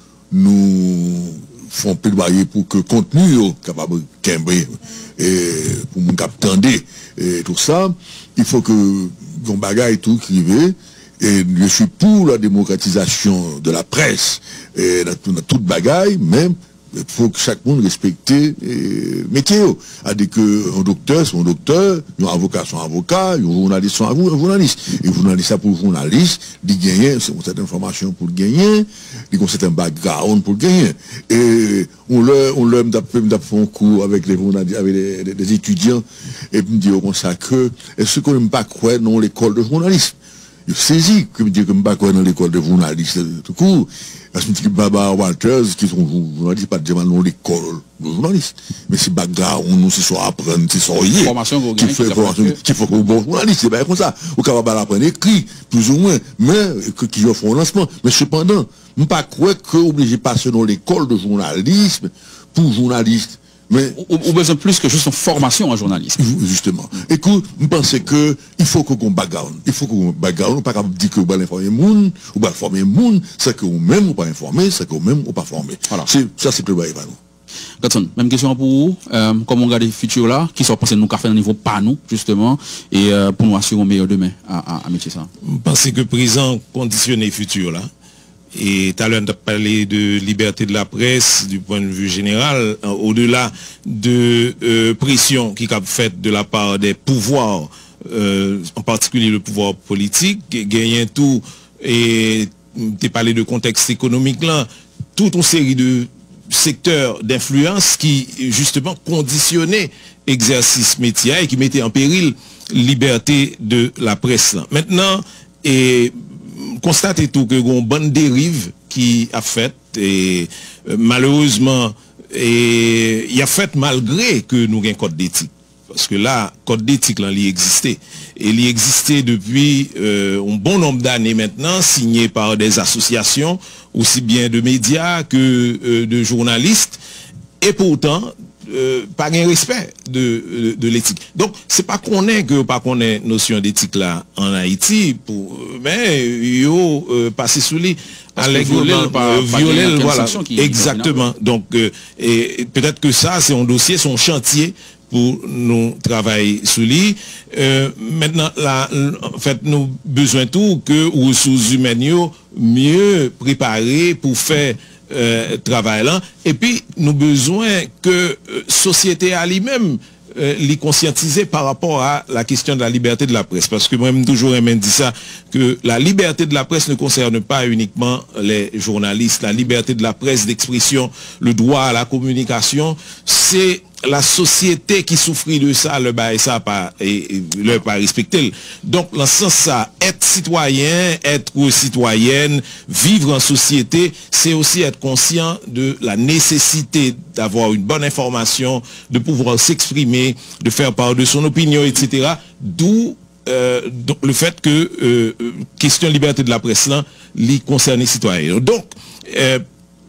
nous fassions plaidoyer pour que le contenu soit capable de camber et pour nous capter et tout ça. Il faut que nos bagages tout crivé. Et je suis pour la démocratisation de la presse et dans, dans toute bagaille, même il faut que chaque monde respecte le métier. C'est-à-dire qu'un docteur, c'est un docteur, un avocat, c'est un avocat, un journaliste, c'est un journaliste. Et un journaliste, pour le journaliste, il gagne cette information pour le gagner, il a un certain background pour le gagner. Et on l'a fait un cours avec les, avec les, les, les étudiants, et me dire comme ça que, est-ce qu'on n'aime pas croire dans l'école de journalisme? Je saisis que me dire que je ne pas dans l'école de journalistes tout court. Parce que Baba Walters, qui sont journalistes, pas déjà dans l'école de journalistes. Mais c'est bagarre, nous, c'est soit apprendre, c'est soit y formation qui fait formation, qui fait un bon journaliste, c'est pas comme ça. Ou capable d'apprendre écrit, plus ou moins, mais qui offre un lancement. Mais cependant, je ne pas croire que obligé de passer dans l'école de journalisme pour journalistes. Mais ou besoin plus que juste une formation en journalisme. Justement. Écoute, je pense que il faut qu'on bagarre. Il faut qu'on bagarre. On ne peut pas dire que vous allez informer le monde, ou pas informer le monde, c'est que vous-même ou pas informer, c'est que vous-même ou pas former. Voilà. Ça, c'est plus bas, nous. Gatson, même question pour vous. Euh, comment on regarde le futur là, qui sont passés nous café au niveau pas nous, justement, et euh, pour nous assurer un meilleur demain à, à, à métier ça. Je pense que présent conditionné futur là. Et tout à l'heure, on a parlé de liberté de la presse du point de vue général, au-delà de euh, pression qui a faite de la part des pouvoirs, euh, en particulier le pouvoir politique, gagnant tout, et tu parlé de contexte économique là, toute une série de secteurs d'influence qui justement conditionnaient l'exercice métier et qui mettaient en péril la liberté de la presse là. Maintenant, et constatez tout que une bonne dérive qui a fait et euh, malheureusement et il a fait malgré que nous avons un code d'éthique parce que là code d'éthique là il existait et il existait depuis euh, un bon nombre d'années maintenant signé par des associations aussi bien de médias que euh, de journalistes et pourtant euh, pas un respect de, de, de l'éthique. Donc, c'est pas qu'on ait que pas qu'on ait notion d'éthique là en Haïti, pour, mais yo euh, passer sous lui. Allez, violer, euh, violer voilà. Exactement. Donc, euh, et, et peut-être que ça, c'est un dossier, son chantier pour nous travailler sous lui. Euh, maintenant, là, en fait, nous besoin tout que ressources humaines mieux préparées pour faire euh, travail là. Et puis, nous besoin que euh, société à lui-même euh, les conscientiser par rapport à la question de la liberté de la presse. Parce que moi-même, toujours, aimé dit ça, que la liberté de la presse ne concerne pas uniquement les journalistes. La liberté de la presse d'expression, le droit à la communication, c'est la société qui souffre de ça, le bail ça pas et, et le pas respecter. Donc dans ce sens ça, être citoyen, être citoyenne, vivre en société, c'est aussi être conscient de la nécessité d'avoir une bonne information, de pouvoir s'exprimer, de faire part de son opinion, et cetera. D'où euh, donc, le fait que euh, question liberté de la presse là, les concerne les citoyens. Donc euh,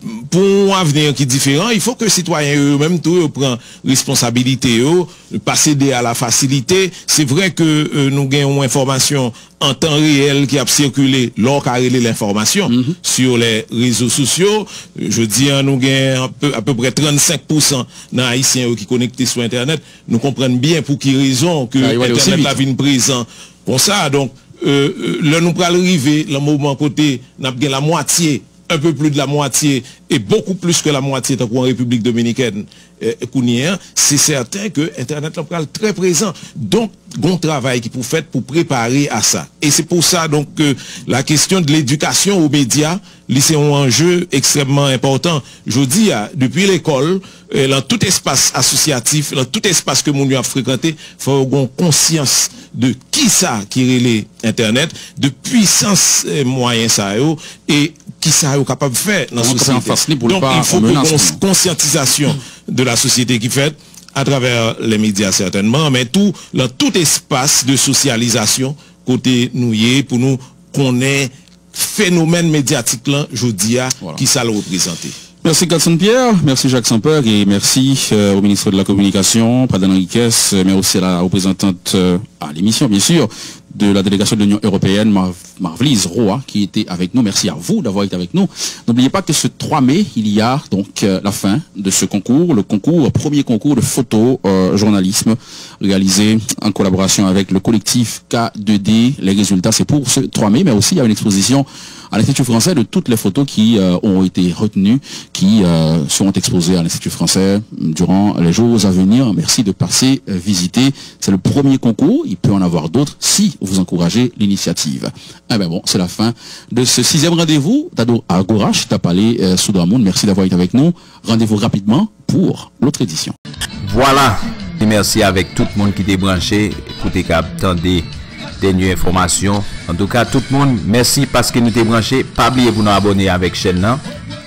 pour un avenir qui est différent, il faut que les citoyens eux-mêmes tout prennent responsabilité, ne pas céder à la facilité. C'est vrai que euh, nous gagnons information en temps réel qui a circulé lors qu'a l'information mm-hmm. sur les réseaux sociaux. Je dis, nous gagnons à peu, à peu près trente-cinq pour cent d'Haïtiens qui connectés sur Internet. Nous comprenons bien pour qui raison que ah, Internet a vu présent pour ça. Donc, euh, là, nous prenons arriver, le moment côté, nous avons la moitié, un peu plus de la moitié et beaucoup plus que la moitié en République dominicaine, euh, c'est certain que Internet est très présent. Donc, bon travail qui pour faire pour préparer à ça. Et c'est pour ça donc que la question de l'éducation aux médias, c'est un enjeu extrêmement important. Je dis, depuis l'école, euh, dans tout espace associatif, dans tout espace que mon a fréquenté, il faut avoir conscience de qui ça qui relève Internet, de puissance euh, moyen ça et qui ça est capable de faire dans la société. Donc il faut une conscientisation de la société qui fait à travers les médias certainement, mais tout dans tout espace de socialisation côté nouillé pour nous connaître phénomène médiatique là, je dis voilà. Qui ça le représenter. Merci Gadson Pierre, merci Jacques Semper et merci euh, au ministre de la Communication, Pradane Enriquez, mais aussi à la représentante euh, à l'émission bien sûr de la délégation de l'Union européenne, Mar Marvelise Roa, qui était avec nous. Merci à vous d'avoir été avec nous. N'oubliez pas que ce trois mai, il y a donc euh, la fin de ce concours, le concours, premier concours de photojournalisme euh, réalisé en collaboration avec le collectif K deux D. Les résultats, c'est pour ce trois mai, mais aussi il y a une exposition à l'Institut français de toutes les photos qui euh, ont été retenues, qui euh, seront exposées à l'Institut français durant les jours à venir. Merci de passer euh, visiter. C'est le premier concours, il peut en avoir d'autres si vous encouragez l'initiative. Eh ben bon, c'est la fin de ce sixième rendez-vous d'Ado Agora, Chita Palais euh, sous Dramoun. Merci d'avoir été avec nous. Rendez-vous rapidement pour l'autre édition. Voilà, et merci avec tout le monde qui était branché pour tes attendre des dernières informations. En tout cas, tout le monde, merci parce que nous t'es branché. Pas oublier pour nous abonner avec chaîne là.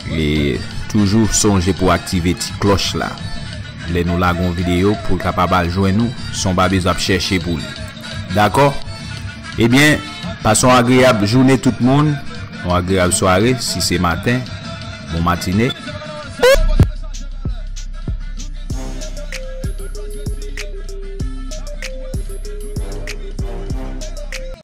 Et toujours songer pour activer la cloche là. Les nous lagons vidéo pour capable joindre nous. Son pas besoin de chercher pour lui. D'accord? Eh bien, passons agréable journée tout le monde. Une agréable soirée si c'est matin. Bon matinée.